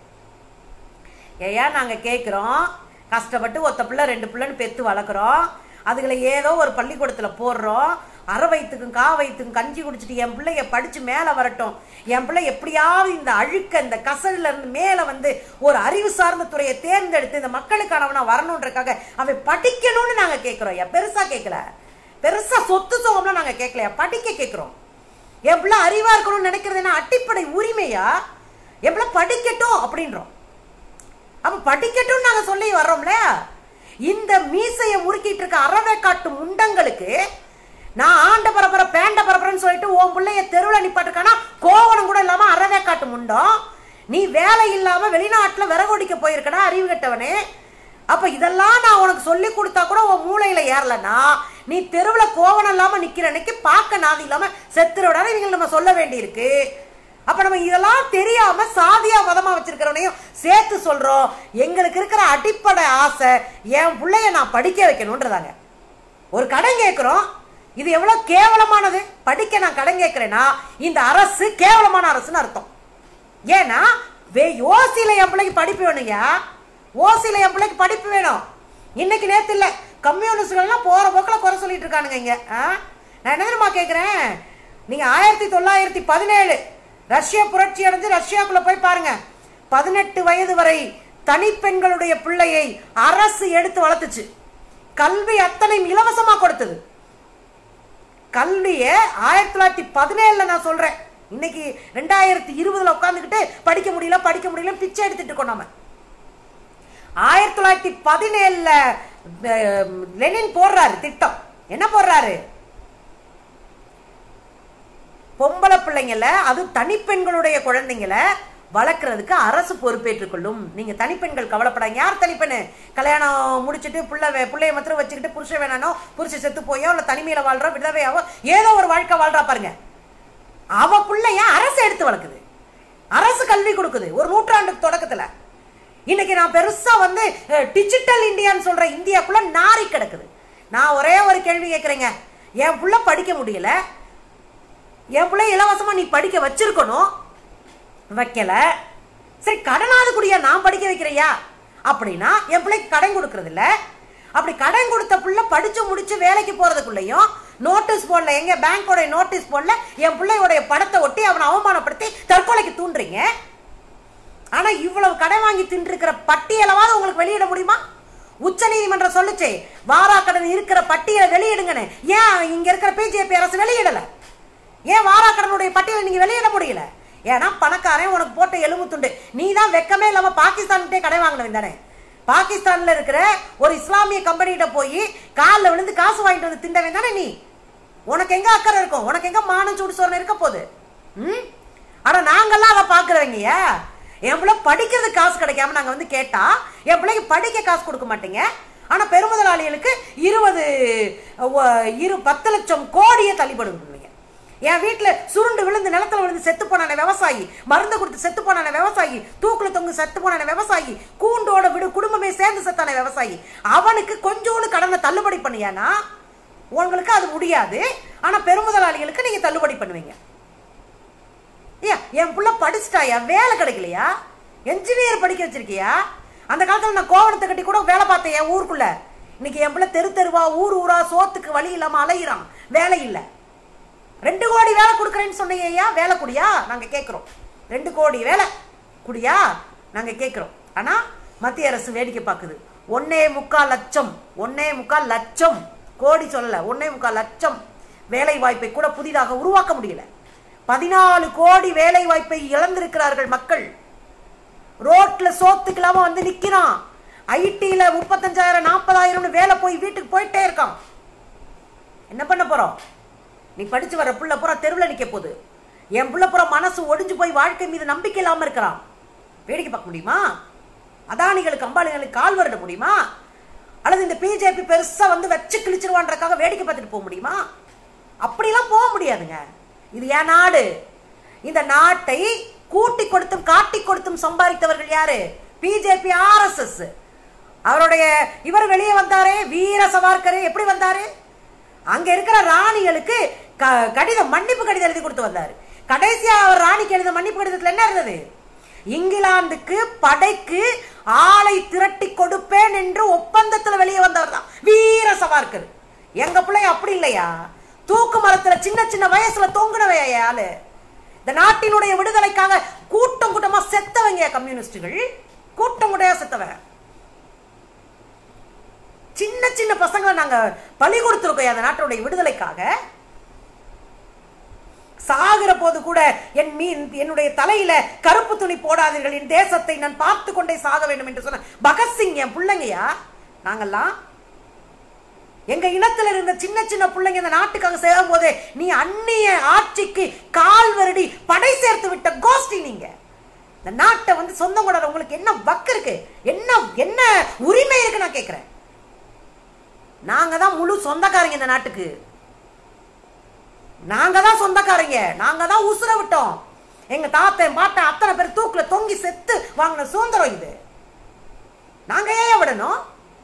ஏயா நாங்க கேட்கிறோம், கஷ்டப்பட்டு ஒத்த பிள்ளை ரெண்டு பிள்ளைன்னு பெத்து வளர்க்குறோம், அதுகளை ஏதோ ஒரு பள்ளிக்கூடத்துல போடுறோம், அரை வயிற்றுக்கும் கா வயிற்றுக்கும் கஞ்சி குடிச்சிட்டு என் பிள்ளைய படிச்சு மேல வரட்டும், என் பிள்ளை எப்படியாவது இந்த அழுக்க இந்த கசல்ல இருந்து மேல வந்து ஒரு அறிவு சார்ந்த துறையை தேர்ந்தெடுத்து இந்த மக்களுக்கானவனா வரணுன்றக்காக அவன் படிக்கணும்னு நாங்க கேட்கிறோம். பெருசா கேட்கல, பெருசா சொத்து சோகம்லாம் நாங்க கேட்கலையா, படிக்க கேட்கிறோம். என் பிள்ளை அறிவா இருக்கணும்னு நினைக்கிறது என்ன அடிப்படை உரிமையா? என் பிள்ளை படிக்கட்டும் அப்படின்றோம். அப்ப படிக்கட்டும் நாங்க சொல்லி வர்றோம்ல. இந்த மீசையை முறுக்கிட்டு இருக்க அறவே காட்டு முண்டங்களுக்கு நான் ஆண்ட பரபர பேண்ட பரபர படிக்கிறவன் சொல்லிட்டு உன் பிள்ளைய தெருவில் நிப்பாட்டுக்கானா கோவணம் கூட இல்லாம அறவே காட்டு முண்டோம். நீ வேலை இல்லாம வெளிநாட்டுல விறகொடிக்க போயிருக்கடா அறிவு கட்டவனே. அப்ப இதெல்லாம் நான் உனக்கு சொல்லி கொடுத்தா கூட உன் மூளையில ஏறலன்னா நீ தெருவில் கோவணம் இல்லாம நிக்கிற அன்னைக்கு பார்க்க நாதி இல்லாம செத்துறோட இவங்க நம்ம சொல்ல வேண்டி இருக்கு. அப்ப நம்ம இதெல்லாம் தெரியாம சாதியா மதமா வச்சிருக்கிறவனையும் சேர்த்து சொல்றோம். எங்களுக்கு இருக்கிற அடிப்படை ஆசை என் பிள்ளைய நான் படிக்க வைக்கணும்ன்றதாங்க. ஒரு கடன் கேட்கிறோம், இது எவ்வளவு கேவலமானது. படிக்க நான் கடன் கேட்கிறேன்னா இந்த அரசு கேவலமான அரசுன்னு அர்த்தம். ஏன்னா ஓசியில என் பிள்ளைக்கு படிப்பு வேணும்யா, ஓசியில என் பிள்ளைக்கு படிப்பு வேணும். இன்னைக்கு நேத்து இல்ல கம்யூனிஸ்ட்கள்லாம் போற போக்கில் குறை சொல்லிட்டு இருக்கானுங்க இங்க. நான் என்ன தெரியுமா கேட்கிறேன், நீங்க ஆயிரத்தி தொள்ளாயிரத்தி பதினேழு ரஷ்யா புரட்சி அடைஞ்சு ரஷ்யாக்குள்ள போய் பாருங்க. பதினெட்டு வயது வரை தனிப்பெண்களுடைய பிள்ளையை அரசு எடுத்து வளர்த்துச்சு. கல்வி அத்தனை இலவசமா கொடுத்தது. கல்வியை ஆயிரத்தி தொள்ளாயிரத்தி பதினேழுல நான் சொல்றேன். இன்னைக்கு ரெண்டாயிரத்தி இருபதுல உட்காந்துக்கிட்டு படிக்க முடியல படிக்க முடியல பிச்சை எடுத்துட்டு இருக்கோம் நாம. ஆயிரத்தி தொள்ளாயிரத்தி பதினேழுல லெனின் போடுறாரு திட்டம். என்ன போடுறாரு, பொம்பளை பிள்ளைங்கள அது தனிப்பெண்களுடைய குழந்தைங்களை வளர்க்கறதுக்கு அரசு பொறுப்பேற்றுக் கொள்ளும். நீங்க தனிப்பெண்கள் கவலைப்படாங்க. யார் தனிப்பெண்ணு, கல்யாணம் முடிச்சுட்டு புள்ள பிள்ளைய மாத்திரம் வச்சுக்கிட்டு புருஷ வேணானோ புருஷ செத்து போயோ இல்ல தனிமையில வாழ்றா விதவையாவோ ஏதோ ஒரு வாழ்க்கை வாழ்றா பாருங்க, அவ பிள்ளைய அரசு எடுத்து வளர்க்குது, அரசு கல்வி கொடுக்குது. ஒரு நூற்றாண்டு தொடக்கத்துல இன்னைக்கு நான் பெருசா வந்து டிஜிட்டல் இந்தியான்னு சொல்ற இந்தியாக்குள்ள நாரி கிடக்குது. நான் ஒரே ஒரு கேள்வி கேட்கிறேங்க, என் புள்ள படிக்க முடியல, என் பிள்ளை இலவசமா நீ படிக்க வச்சிருக்கணும், வைக்கல, சரி கடனாவது குடியா நான் படிக்க வைக்கிறையா அப்படின்னா என் பிள்ளைக்கு கடன் கொடுக்கறது இல்ல. அப்படி கடன் கொடுத்த பிள்ளை படிச்சு முடிச்சு வேலைக்கு போறதுக்குள்ளயும் நோட்டீஸ் போடல, எங்க பேங்கோட நோட்டீஸ் போடல, என் பிள்ளையோடைய படத்தை ஒட்டி அவனை அவமானப்படுத்தி தற்கொலைக்கு தூண்டுறீங்க. ஆனா இவ்வளவு கடன் வாங்கி தின்றுக்கிற பட்டியலாவது உங்களுக்கு வெளியிட முடியுமா? உச்ச நீதிமன்றம் சொல்லுச்சு வாராக்கடன் இருக்கிற பட்டியலை வெளியிடுங்கன்னு. ஏன் இங்க இருக்கிற பிஜேபி அரசு வெளியிடல? ஏன் வாராக்கடனுடைய பட்டியலை நீங்க வெளியிட முடியல? ஏன்னா பணக்காரன் உனக்கு போட்ட எலும்பு துண்டு. நீ தான் வெக்கமே இல்லாம பாகிஸ்தான்கிட்டே கடை வாங்கினவன் தானே. பாகிஸ்தான்ல இருக்கிற ஒரு இஸ்லாமிய கம்பெனிகிட்ட போய் காலில் விழுந்து காசு வாங்கிட்டு வந்து திண்டவன் தானே நீ. உனக்கு எங்க அக்கறை இருக்கும், உனக்கு எங்க மானம் சூடு சோறு இருக்க போகுது? ம் ஆனா நாங்கெல்லாம் அதை பாக்குறவங்க. என் பிள்ளை படிக்கிறதுக்கு காசு கிடைக்காம நாங்க வந்து கேட்டா என் பிள்ளைக்கு படிக்க காசு கொடுக்க மாட்டீங்க. ஆனா பெருமுதலாளிகளுக்கு இருபது இரு பத்து லட்சம் கோடியை தள்ளிப்படுவீங்க. என் வீட்டுல சுருண்டு விழுந்து நிலத்துல விழுந்து செத்து போனான விவசாயி, மருந்து கொடுத்து செத்து போனான விவசாயி, தூக்குல தொங்கு செத்து போனான விவசாயி, கூண்டோட விடு குடும்பமே சேர்ந்து செத்தான விவசாயி, அவனுக்கு கொஞ்சோண்டு கடனை தள்ளுபடி பண்ணியானா உங்களுக்கு அது முடியாது. ஆனா பெருமுதலாளிகளுக்கு நீங்க தள்ளுபடி பண்ணுவீங்க. என் புள்ள படிச்சுட்டாயா, வேலை கிடைக்கலையா, என்ஜினியர் படிக்க வச்சிருக்கியா? அந்த காலத்துல நான் கோவணத்தை கட்டி கூட வேலை பார்த்தேன் என் ஊருக்குள்ள. இன்னைக்கு என் பிள்ளை தெரு தெருவா ஊர் ஊரா சோத்துக்கு வழி இல்லாம அலையிறான், வேலை இல்ல. ரெண்டு கோடி வேலை கொடுக்கறேன்னு சொன்னீங்க, வேலை குடியா நாங்க கேட்கிறோம். ரெண்டு கோடி வேலை குடியா நாங்க கேட்கிறோம். ஆனா மத்திய அரசு வேடிக்கை பார்க்குது. ஒன்னே முக்கால் லட்சம் ஒன்னே முக்கால் லட்சம் கோடி சொல்லல, ஒன்னே முக்கால் லட்சம் வேலை வாய்ப்பை கூட புதிதாக உருவாக்க முடியல. பதினாலு கோடி வேலை வாய்ப்பை இழந்திருக்கிறார்கள் மக்கள். ரோட்ல சோத்துக்கு இல்லாம வந்து நிக்கிறான். ஐடில முப்பத்தஞ்சாயிரம் நாற்பதாயிரம் வேலை போய் வீட்டுக்கு போயிட்டே இருக்கான். என்ன பண்ண போறோம்? நீ படிச்சு வர புள்ள பூரா தெருவில் நிக்க போகுது. என் புள்ள பூரா மனசு ஒடிஞ்சு போய் வாழ்க்கை மீது நம்பிக்கை இல்லாம இருக்கிறான். வேடிக்கை பார்க்க முடியுமா? அதானிகளுக்கு அம்பானிகளுக்கு கால் வருட முடியுமா? அல்லது இந்த பிஜேபி பெருசா வந்து வச்சு கிழிச்சிருவான்றக்காக வேடிக்கை பார்த்துட்டு போக முடியுமா? அப்படிலாம் போக முடியாதுங்க. இது என் நாடு. இந்த நாட்டை கூட்டி கொடுத்தும் காட்டி கொடுத்தும் சம்பாதித்தவர்கள் யாரு? BJP R S S. அவருடைய இவர் வெளியே வந்தாரே வீர சவார்கரே, எப்படி வந்தாரு? அங்க இருக்கிற ராணிகளுக்கு கடிதம் மன்னிப்பு கடிதம் எழுதி கொடுத்து வந்தாரு. கடைசியா அவர் ராணிக்கு எழுத மன்னிப்பு கடிதத்தில் என்ன இருந்தது? இங்கிலாந்துக்கு படைக்கு ஆளை திரட்டி கொடுப்பேன் என்று ஒப்பந்தத்தில் வெளியே வந்தவர் தான் வீர சவார்கர். எங்க பிள்ளை அப்படி இல்லையா? தூக்கு மரத்துல சின்ன சின்ன வயசுல தொங்குனவையா ஆளு. இந்த நாட்டினுடைய விடுதலைக்காக கூட்டம் கூட்டமா செத்தவங்க கம்யூனிஸ்டுகள், கூட்டம் கூட்டையா செத்தவங்க. சின்ன சின்ன பசங்களை நாங்க பலி கொடுத்திருக்கோம் அந்த நாட்டுடைய விடுதலைக்காக. சாகிற போது கூட என் மீன் என்னுடைய தலையில கருப்பு துணி போடாதீர்கள், என் தேசத்தை நான் பார்த்து கொண்டே சாக வேண்டும் என்று சொன்ன பகத்சிங் என் பிள்ளைங்கயா. நாங்கெல்லாம் எங்க இனத்துல இருந்த சின்ன சின்ன பிள்ளைங்க இந்த நாட்டுக்காக செய்யும் போதே நீ அந்நிய ஆட்சிக்கு கால் வருடி படை சேர்த்து விட்ட கோஷ்டி நீங்க. இந்த நாட்டை வந்து சொந்தம் கொண்டாட உங்களுக்கு என்ன வக்கு இருக்கு, என்ன என்ன உரிமை இருக்கு நான் கேட்கிறேன். நாங்க தான் முழு சொந்தக்காரங்க இந்த நாட்டுக்கு, நாங்க தான் சொந்தக்காரங்க, நாங்க தான் உசுர விட்டோம். எங்க தாத்தன் பாட்டன் அத்தனை பேர் தூக்குல தொங்கி செத்து வாங்கின சுதந்திரம் இது. நாங்க ஏன் விடணும்?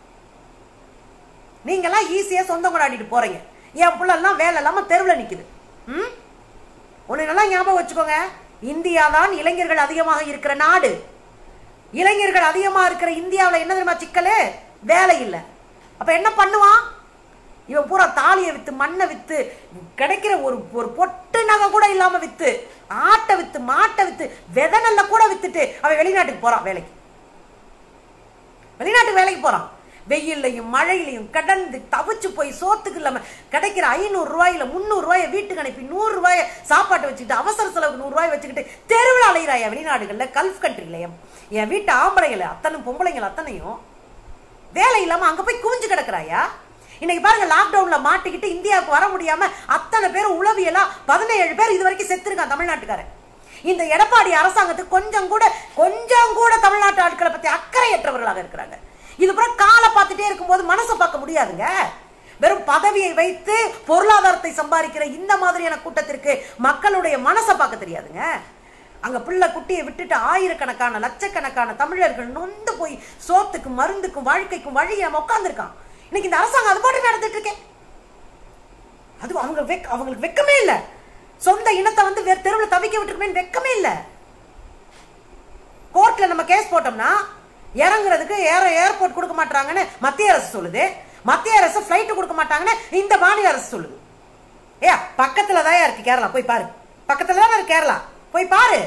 நீங்க எல்லாம் ஈஸியா சொந்தம் கொண்டாடிட்டு போறீங்க. என் புள்ள எல்லாம் வேலை இல்லாம தெருவில் நிக்குது. ம் ஒண்ணு நல்லா ஞாபகம் வச்சுக்கோங்க, இந்தியா தான் இளைஞர்கள் அதிகமாக இருக்கிற நாடு. இளைஞர்கள் அதிகமா இருக்கிற இந்தியாவில் என்ன தெரியுமா சிக்கலு? வேலை இல்லை. அப்ப என்ன பண்ணுவான் இவன்? பூரா தாலியை வித்து மண்ணை வித்து கிடைக்கிற ஒரு ஒரு பொட்டு நகை கூட இல்லாம வித்து, ஆட்டை வித்து மாட்டை வித்து வெதனல்ல கூட வித்துட்டு அவன் வெளிநாட்டுக்கு போறான் வேலைக்கு. வெளிநாட்டுக்கு வேலைக்கு போறான். வெயிலையும் மழையிலையும் கடந்து தவிச்சு போய் சோத்துக்கு இல்லாம கிடைக்கிற ஐநூறு ரூபாயில முன்னூறு ரூபாய வீட்டுக்கு அனுப்பி நூறு ரூபாய சாப்பாட்டு வச்சுக்கிட்டு அவசர செலவுக்கு நூறு ரூபாய் வச்சுக்கிட்டு தெருவில் அலையிறாயா வெளிநாடுகள்ல, கல்ஃப் கண்ட்ரில. என் வீட்டு ஆம்பளைங்களை அத்தனை பொம்பளைங்களை அத்தனையும் வேலை இல்லாம அங்க போய் குவிஞ்சு கிடக்குறாயா? இன்னைக்கு பாருங்க, லாக்டவுன்ல மாட்டிக்கிட்டு இந்தியாவுக்கு வர முடியாம அத்தனை பேர் உளவியலா பதினேழு பேர் இது வரைக்கும் செத்துருக்கான் தமிழ்நாட்டுக்காரன். இந்த எடப்பாடி அரசாங்கத்துக்கு கொஞ்சம் கூட கொஞ்சம் கூட தமிழ்நாட்டு ஆட்களை பத்தி அக்கறையற்றவர்களாக இருக்கிறாங்க. இது புறம் காலை பார்த்துட்டே இருக்கும்போது மனசை பார்க்க முடியாதுங்க. வெறும் பதவியை வைத்து பொருளாதாரத்தை சம்பாதிக்கிற இந்த மாதிரியான கூட்டத்திற்கு மக்களுடைய மனசை பார்க்க தெரியாதுங்க. அங்க பிள்ளை குட்டியை விட்டுட்டு ஆயிரக்கணக்கான லட்சக்கணக்கான தமிழர்கள் நொந்து போய் சோத்துக்கும் மருந்துக்கும் வாழ்க்கைக்கும் வழியாம உட்கார்ந்துருக்கான். இன்னைக்கு இந்த அரசாங்கம் அது போட்டு நடந்துட்டு இருக்கேன். அது அவங்க அவங்களுக்கு வெக்கமே இல்லை. சொந்த இனத்தை வந்து வேற தெருவில் தவிக்க விட்டுருக்குமே வெக்கமே இல்லை. கோர்ட்ல நம்ம கேஸ் போட்டோம்னா இறங்குறதுக்கு ஏற ஏர்போர்ட் கொடுக்க மாட்டாங்கன்னு மத்திய அரசு சொல்லுது. மத்திய அரசு பிளைட் கொடுக்க மாட்டாங்கன்னு இந்த மாநில அரசு சொல்லுது. ஏ பக்கத்துல தான் இருக்கு கேரளா, போய் பாரு. பக்கத்துல தான் இருக்கு கேரளா, போய் பாரு.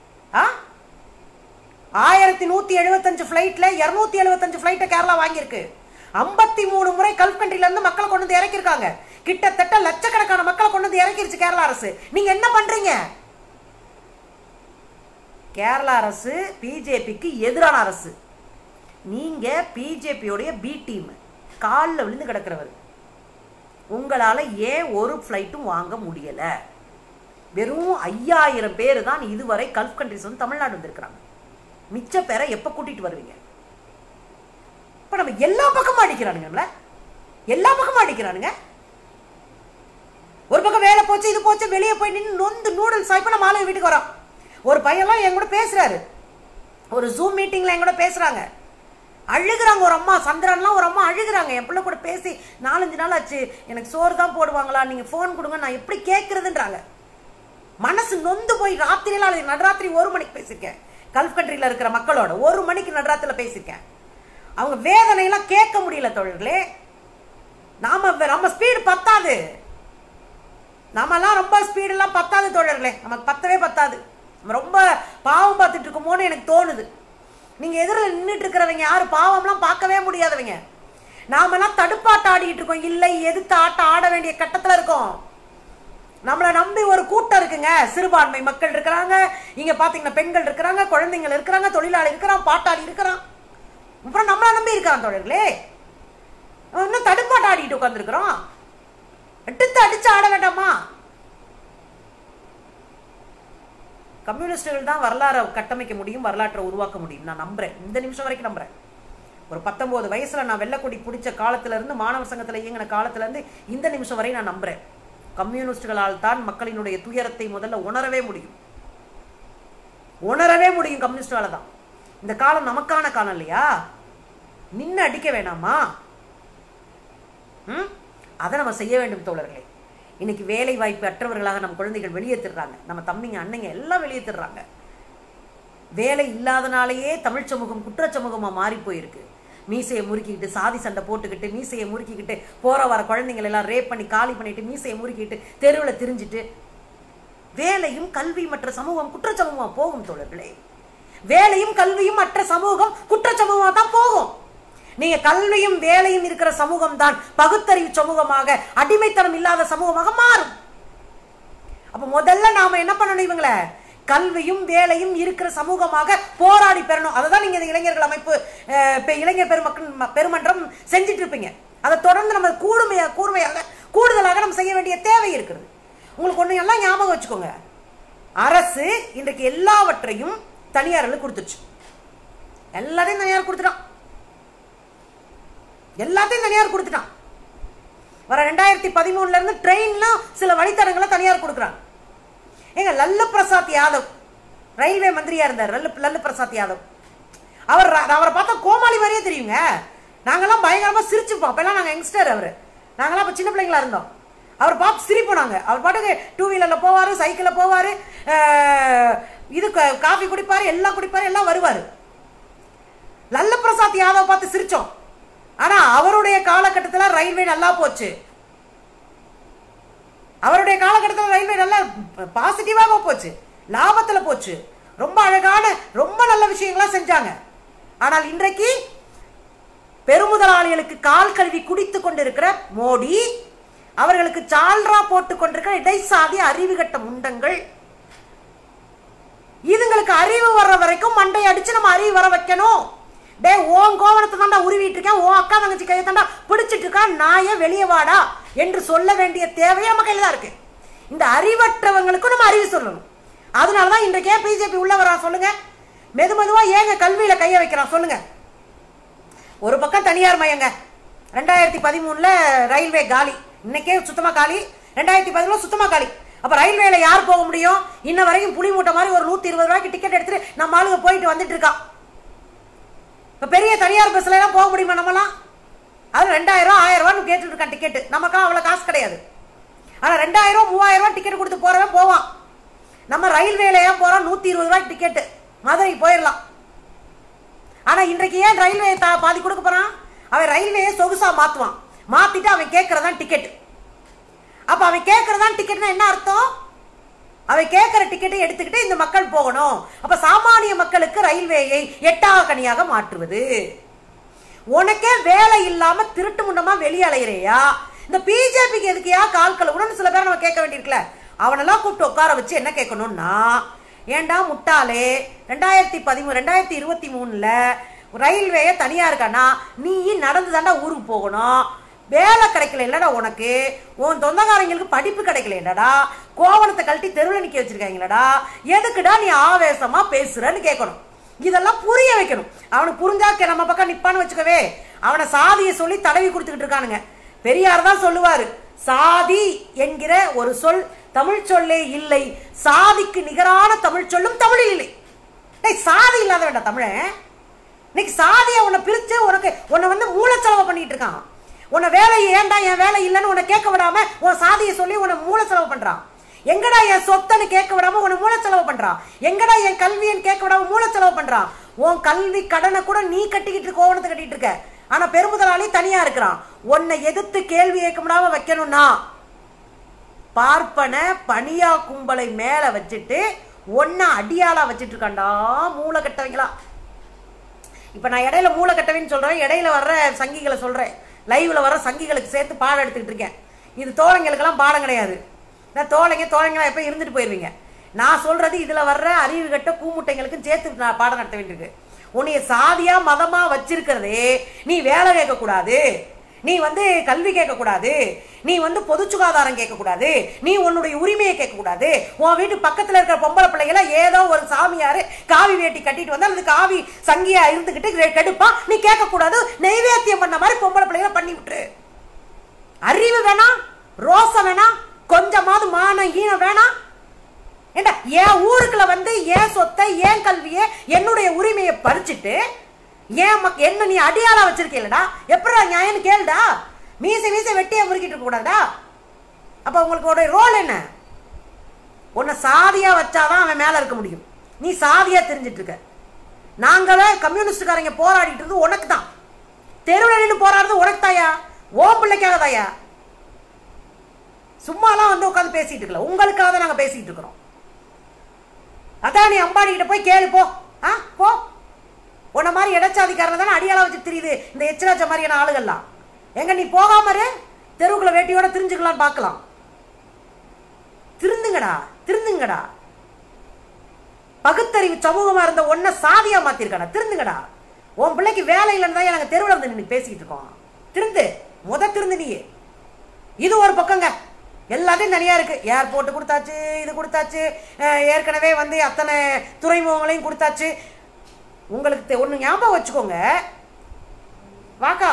ஆயிரத்தி நூத்தி எழுபத்தஞ்சு பிளைட்ல இருநூத்தி எழுபத்தஞ்சு பிளைட்டை கேரளா வாங்கியிருக்கு. ஐம்பத்தி மூணு முறை கல்ஃப் கண்ட்ரில இருந்து மக்களை கொண்டு வந்து இறக்கிருக்காங்க. கிட்டத்தட்ட லட்சக்கணக்கான மக்களை கொண்டு வந்து இறக்கிருச்சு கேரளா அரசு. நீங்க என்ன பண்றீங்க? கேரளா அரசு பிஜேபிக்கு எதிரான அரசு. நீங்க பிஜேபியோடைய பி டீம், காலில் விழுந்து கிடக்கிறவர். உங்களால ஏன் ஒரு பிளைட்டும் வாங்க முடியல? வெறும் ஐயாயிரம் பேர் தான் இதுவரை கல்ஃப் கண்ட்ரிஸ் வந்து தமிழ்நாடு வந்திருக்கிறாங்க. மிச்ச பேரை எப்ப கூட்டிட்டு வருவீங்க? இப்ப நம்ம எல்லா பக்கமும் அடிக்கிறானுங்க, எல்லா பக்கமும் அடிக்கிறானுங்க. ஒரு பக்கம் வேலை போச்சு இது போச்சு வெளியே போய் நின்று நொந்து நூடுல்ஸ் ஆயிப்ப நம்ம ஆளு வீட்டுக்கு வரோம். ஒரு பையன்லாம் என் கூட பேசுறாரு, ஒரு ஜூம் மீட்டிங்ல என் கூட பேசுறாங்க, அழுகுறாங்க. ஒரு அம்மா சந்திரன்லாம் ஒரு அம்மா அழுகுறாங்க. என் பிள்ளை கூட பேசி நாலஞ்சு நாள் ஆச்சு, எனக்கு சோறு தான் போடுவாங்களா, நீங்க போன் கொடுங்க, நான் எப்படி கேட்கறதுன்றாங்க. மனசு நொந்து போய் ராத்திரியில நடுராத்திரி ஒரு மணிக்கு பேசிருக்கேன் கல்ஃப் கண்ட்ரியில இருக்கிற மக்களோட. ஒரு மணிக்கு நடுராத்திரில பேசிருக்கேன். அவங்க வேதனையெல்லாம் கேட்க முடியல தோழர்களே. நாம நம்ம ஸ்பீடு பத்தாது, நம்மலாம் ரொம்ப ஸ்பீடு எல்லாம் பத்தாது தோழர்களே, நமக்கு பத்தவே பத்தாது. நம்ம ரொம்ப பாவம் பார்த்துட்டு இருக்கோமோன்னு எனக்கு தோணுது. நீங்க எதிரில் நின்றுட்டு இருக்கிறவங்க யாரு பாவம்லாம் பார்க்கவே முடியாதவங்க. நாமெல்லாம் தடுப்பாட்ட ஆடிட்டு இருக்கோம், இல்லை எதிர்த்து ஆட்டம் ஆட வேண்டிய கட்டத்துல இருக்கோம். நம்மளை நம்பி ஒரு கூட்டம் இருக்குங்க, சிறுபான்மை மக்கள் இருக்கிறாங்க, இங்க பாத்தீங்கன்னா பெண்கள் இருக்கிறாங்க, குழந்தைகள் இருக்கிறாங்க, தொழிலாளி இருக்கிறான், பாட்டாளி இருக்கிறான், அப்புறம் நம்மளை நம்பி இருக்கிறான் தோழர்களே. இன்னும் தடுப்பாட்ட ஆடிட்டு உட்காந்துருக்கிறோம். எடுத்து அடிச்சு ஆட வேண்டாமா? கம்யூனிஸ்டுகள் தான் வரலாறை கட்டமைக்க முடியும், வரலாற்றை உருவாக்க முடியும். நான் நம்புறேன், இந்த நிமிஷம் வரைக்கும் நம்புறேன். ஒரு பத்தொன்பது வயசுல நான் வெள்ளக்கொடி பிடிச்ச காலத்துல இருந்து, மாணவர் சங்கத்துல இயங்கின காலத்துல இருந்து இந்த நிமிஷம் வரை நான் நம்புறேன், கம்யூனிஸ்டுகளால் தான் மக்களினுடைய துயரத்தை முதல்ல உணரவே முடியும், உணரவே முடியும். கம்யூனிஸ்டுகளால தான். இந்த காலம் நமக்கான காலம் இல்லையா? நின்று அடிக்க வேணாமா? ம் அதை நம்ம செய்ய வேண்டும் தோழர்களே. இன்னைக்கு வேலை வாய்ப்பு அற்றவர்களாக நம்ம குழந்தைகள் வெளியேற்றிடுறாங்க, நம்ம தம்பிங்க அண்ணங்க எல்லாம் வெளியேற்றிடுறாங்க. வேலை இல்லாதனாலேயே தமிழ் சமூகம் குற்ற சமூகமா மாறி போயிருக்கு. மீசையை முறுக்கிக்கிட்டு சாதி சண்டை போட்டுக்கிட்டு மீசையை முறுக்கிக்கிட்டு போற வர குழந்தைங்களை எல்லாம் ரேப் பண்ணி காலி பண்ணிட்டு மீசையை முறுக்கிட்டு தெருவில் திரிஞ்சிட்டு வேலையும் கல்வியும் மற்ற சமூகம் குற்ற சமூகமா போகும் தோழர்களே. வேலையும் கல்வியும் மற்ற சமூகம் குற்ற சமூகமா தான் போகும். நீங்க கல்வியும் வேலையும் இருக்கிற சமூகம் தான் பகுத்தறிவு சமூகமாக, அடிமைத்தனம் இல்லாத சமூகமாக மாறும். அப்ப முதல்ல நாம என்ன பண்ணணும்? இவங்கள கல்வியும் வேலையும் இருக்கிற சமூகமாக போராடி பெறணும். அதுதான் நீங்க இளைஞர்கள் அமைப்பு இளைஞர் பெருமக்கள் பெருமன்றம் செஞ்சிட்டு இருப்பீங்க. அதை தொடர்ந்து நம்ம கூடுமையாக கூர்மையாக கூடுதலாக நம்ம செய்ய வேண்டிய தேவை இருக்கிறது. உங்களுக்கு ஒன்று எல்லாம் ஞாபகம் வச்சுக்கோங்க, அரசு இன்றைக்கு எல்லாவற்றையும் தனியார்கள் கொடுத்துருச்சு. எல்லாத்தையும் தனியார் கொடுத்துட்டான், எல்லாத்தையும் தனியார் கொடுத்துட்டான். வர ரெண்டாயிரத்தி பதிமூணுல இருந்து ட்ரெயின்லாம் சில வழித்தடங்களை தனியார் கொடுக்குறாங்க. ஏங்க லல்லு பிரசாத் யாதவ் ரயில்வே மந்திரியா இருந்தார். லல்லு லல்லு பிரசாத் யாதவ் அவர் அவரை பார்த்தா கோமாளி மாதிரியே தெரியுங்க. நாங்கெல்லாம் பயங்கரமா சிரிச்சுப்போம். அப்பெல்லாம் நாங்கள் யங்ஸ்டர், அவர் நாங்களாம் அப்போ சின்ன பிள்ளைங்களா இருந்தோம். அவர் பார்த்து சிரிப்போம் நாங்கள். அவர் பாட்டுக்கு டூ வீலரில் போவார், சைக்கிளில் போவார், இது காஃபி குடிப்பார், எல்லாம் குடிப்பார், எல்லாம் வருவார். லல்லு பிரசாத் யாதவ் பார்த்து சிரிச்சோம். ஆனா அவருடைய காலகட்டத்தில் ரயில்வே நல்லா போச்சு. அவருடைய காலகட்டத்தில் ரயில்வே நல்லா பாசிட்டிவாக போச்சு, லாபத்துல போச்சு, ரொம்ப அழகான ரொம்ப நல்ல விஷயங்களா செஞ்சாங்க. ஆனால் இன்றைக்கு பெருமுதலாளிகளுக்கு கால் கழுவி குடித்துக் கொண்டிருக்கிற மோடி, அவர்களுக்கு சால்ரா போட்டுக் கொண்டிருக்கிற இடைசாதி அறிவுகட்ட முண்டங்கள், இதுங்களுக்கு அறிவு வர்ற வரைக்கும் மண்டை அடிச்சு நம்ம அறிவு வர வைக்கணும். டே ஓன் கோவணத்தை தாண்டா உருவிட்டு இருக்கேன், ஓ அக்கா தங்கச்சி கையை தாண்டா பிடிச்சிட்டு இருக்கா, நாய வெளியே வாடா என்று சொல்ல வேண்டிய தேவை நம்ம கையில் தான் இருக்கு. இந்த அறிவற்றவங்களுக்கும் நம்ம அறிவு சொல்லணும். அதனாலதான் இன்றைக்கே பிஜேபி உள்ள வரா சொல்லுங்க. மெது மெதுவா ஏங்க கல்வியில கைய வைக்கிறான் சொல்லுங்க. ஒரு பக்கம் தனியார் மயங்க, ரெண்டாயிரத்தி பதிமூணுல ரயில்வே காலி, இன்னைக்கே சுத்தமா காலி, ரெண்டாயிரத்தி பதிமூணு சுத்தமா காலி. அப்ப ரயில்வேல யார் போக முடியும்? இன்ன வரைக்கும் புளி மூட்டை மாதிரி ஒரு நூத்தி இருபது ரூபாய்க்கு டிக்கெட் எடுத்துட்டு நம்ம ஆளுங்க போயிட்டு வந்துட்டு இருக்கா. இப்ப பெரிய தனியார் பஸ்ல எல்லாம் போக முடியுமா நம்மலாம்? அது ரெண்டாயிரம் ஆயிரம் ரூபான்னு கேட்டுட்டு இருக்கான் டிக்கெட். நமக்கெல்லாம் அவ்வளவு காசு கிடையாது. ஆனா ரெண்டாயிரம் மூவாயிரம் ரூபாய் டிக்கெட் கொடுத்து போறவன் போவான். நம்ம ரயில்வேல ஏன் போறோம்? நூத்தி இருபது ரூபாய்க்கு டிக்கெட், மதுரைக்கு போயிடலாம். ஆனா இன்றைக்கு ஏன் ரயில்வே பாதி கொடுக்க போறான்? அவன் ரயில்வேயை சொகுசா மாத்துவான், மாத்திட்டு அவன் கேட்கறதான் டிக்கெட். அப்ப அவன் கேட்கறதான் டிக்கெட்னா என்ன அர்த்தம்? அவன் கேட்கிற டிக்கெட்டை எடுத்துக்கிட்டு இந்த மக்கள் போகணும். அப்ப சாமானிய மக்களுக்கு ரயில்வேயை எட்டாக கனியாக மாற்றுவது. உனக்கே வேலை இல்லாம திருட்டு முண்டமா வெளியே அலையிறையா? இந்த பிஜேபிக்கு எதுக்கையா கால் கழுவுன்னு சில பேர் நம்ம கேட்க வேண்டியிருக்கல. அவனெல்லாம் கூப்பிட்டு உட்கார வச்சு என்ன கேட்கணும்னா, ஏண்டா முட்டாளே, ரெண்டாயிரத்தி பதிமூணு ரெண்டாயிரத்தி இருபத்தி மூணுல ரயில்வேயை தனியா இருக்கானா, நீ நடந்து தாண்டா ஊருக்கு போகணும். வேலை கிடைக்கல இல்லடா உனக்கு, உன் சொந்தக்காரங்களுக்கு படிப்பு கிடைக்கல இல்லடா, கோவணத்தை கழட்டி தெருவில் நிக்க வச்சிருக்காங்களடா, எதுக்குடா நீ ஆவேசமா பேசுறன்னு கேட்கணும். இதெல்லாம் புரிய வைக்கணும். அவனுக்கு புரிஞ்சா நம்ம பக்கம் நிப்பான்னு வச்சுக்கவே. அவனை சாதியை சொல்லி தடவி கொடுத்துக்கிட்டு இருக்கானுங்க. பெரியார் தான் சொல்லுவாரு, சாதி என்கிற ஒரு சொல் தமிழ் சொல்லே இல்லை, சாதிக்கு நிகரான தமிழ் சொல்லும் தமிழில் இல்லை. சாதி இல்லாத வேண்டாம் தமிழன். இன்னைக்கு சாதியை உன்னை பிரிச்சு உனக்கு உன்னை வந்து மூலச்செலவு பண்ணிட்டு இருக்கான். உன்னை வேலை ஏண்டா என் வேலை இல்லைன்னு உன்னை கேட்க விடாம உன் சாதியை சொல்லி உன்னை மூல செலவு பண்றான். எங்கடா என் சொத்தன்னு கேட்க விடாம உன்னை மூல செலவு பண்றான். எங்கடா என் கல்வின்னு கேட்க விடாம மூல செலவு பண்றான். உன் கல்வி கடனை கூட நீ கட்டிக்கிட்டு இருக்க, கோவணத்தை கட்டிட்டு இருக்க. ஆனா பெருமுதலாளி தனியா இருக்கிறான். உன்னை எதிர்த்து கேள்வி கேட்க முடியாம வைக்கணும்னா பார்ப்பன பனியா கும்பலை மேல வச்சுட்டு ஒன்ன அடியாளா வச்சுட்டு இருக்காண்டா மூளை கட்டவங்களா. இப்ப நான் இடையில மூளை கட்டவின்னு சொல்றேன், இடையில வர்ற சங்கிகளை சொல்றேன், லைவ்ல வர சங்கிகளுக்கு சேர்த்து பாடம் எடுத்துக்கிட்டு இருக்கேன். இது தோழங்களுக்கெல்லாம் பாடம் கிடையாது. தோழங்க தோழங்களா எப்ப இருந்துட்டு போயிருவீங்க. நான் சொல்றது இதுல வர்ற அறிவு கட்ட கூமுட்டைங்களுக்கும் சேர்த்து நான் பாடம் நடத்த வேண்டியிருக்கு. உன்னைய சாதியா மதமா வச்சிருக்கிறதே நீ வேலை கேட்க கூடாது, நீ வந்து கல்வி கேட்க கூடாது, நீ வந்து பொது சுகாதாரம் கேட்க கூடாது, நீ உன்னுடைய உரிமையை கேட்க கூடாது. உன் வீட்டு பக்கத்துல இருக்கிற பொம்பளை பிள்ளைகளை ஏதோ ஒரு சாமியாரு காவி வேட்டி கட்டிட்டு வந்தா அது காவி சங்கியா இருந்துகிட்டு கெடுப்பா, நீ கேட்க கூடாது. நைவேத்தியம் பண்ண மாதிரி பொம்பளை பிள்ளைகளை பண்ணி விட்டுரு. அறிவு வேணாம், ரோசம் வேணாம், கொஞ்சமாவது மான ஈனம் வேணாம். ஏண்டா என் ஊருக்குள்ள வந்து ஏன் சொத்தை ஏன் கல்வியை என்னுடைய உரிமையை பறிச்சுட்டு ஏன் என்ன நீ அடியாளா வச்சிருக்கீங்களா? எப்படா நியாயம்னு கேளுடா. மீசை மீசை வெட்டியா முறுக்கிட்டு இருக்க கூடாதா? அப்ப உங்களுக்கு ரோல் என்ன? உன்னை சாதியா வச்சாதான் அவன் மேல இருக்க முடியும். நீ சாதியா தெரிஞ்சிட்டு இருக்க. நாங்களே கம்யூனிஸ்டுக்காரங்க போராடிட்டு இருந்து உனக்கு தான். தெருவில் நின்று போராடுறது உனக்கு தாயா, ஓம் பிள்ளைக்காக தாயா. சும்மாலாம் வந்து உட்காந்து பேசிட்டு இருக்கல, உங்களுக்காக தான் நாங்க பேசிட்டு இருக்கிறோம். அதான் நீ அம்பானி கிட்ட போய் கேளு போ. ஆ போ. உன்ன மாதிரி இடச்சாதிக்காரன் தானே அடியாளா வச்சு தெரியுது இந்த எச்சராஜ மாதிரியான ஆளுகள்லாம். எங்க நீ போகாம தெருவுக்குள்ள வேட்டியோட தெரிஞ்சுக்கலாம் பார்க்கலாம். திருந்துங்கடா திருந்துங்கடா. பகுத்தறிவு சமூகமா இருந்த ஒன்ன சாதியா மாத்திருக்கடா. திருந்துங்கடா. உன் பிள்ளைக்கு வேலை இல்லைன்னு தான் நாங்க தெருவில் வந்து நின்று பேசிக்கிட்டு இருக்கோம். திருந்து முத திருந்தினியே. இது ஒரு பக்கங்க, எல்லாத்தையும் தனியாக இருக்குது. ஏர்போர்ட்டு கொடுத்தாச்சு, இது கொடுத்தாச்சு, ஏற்கனவே வந்து அத்தனை துறைமுகங்களையும் கொடுத்தாச்சு. உங்களுக்கு ஒன்று ஞாபகம் வச்சுக்கோங்க, வாக்கா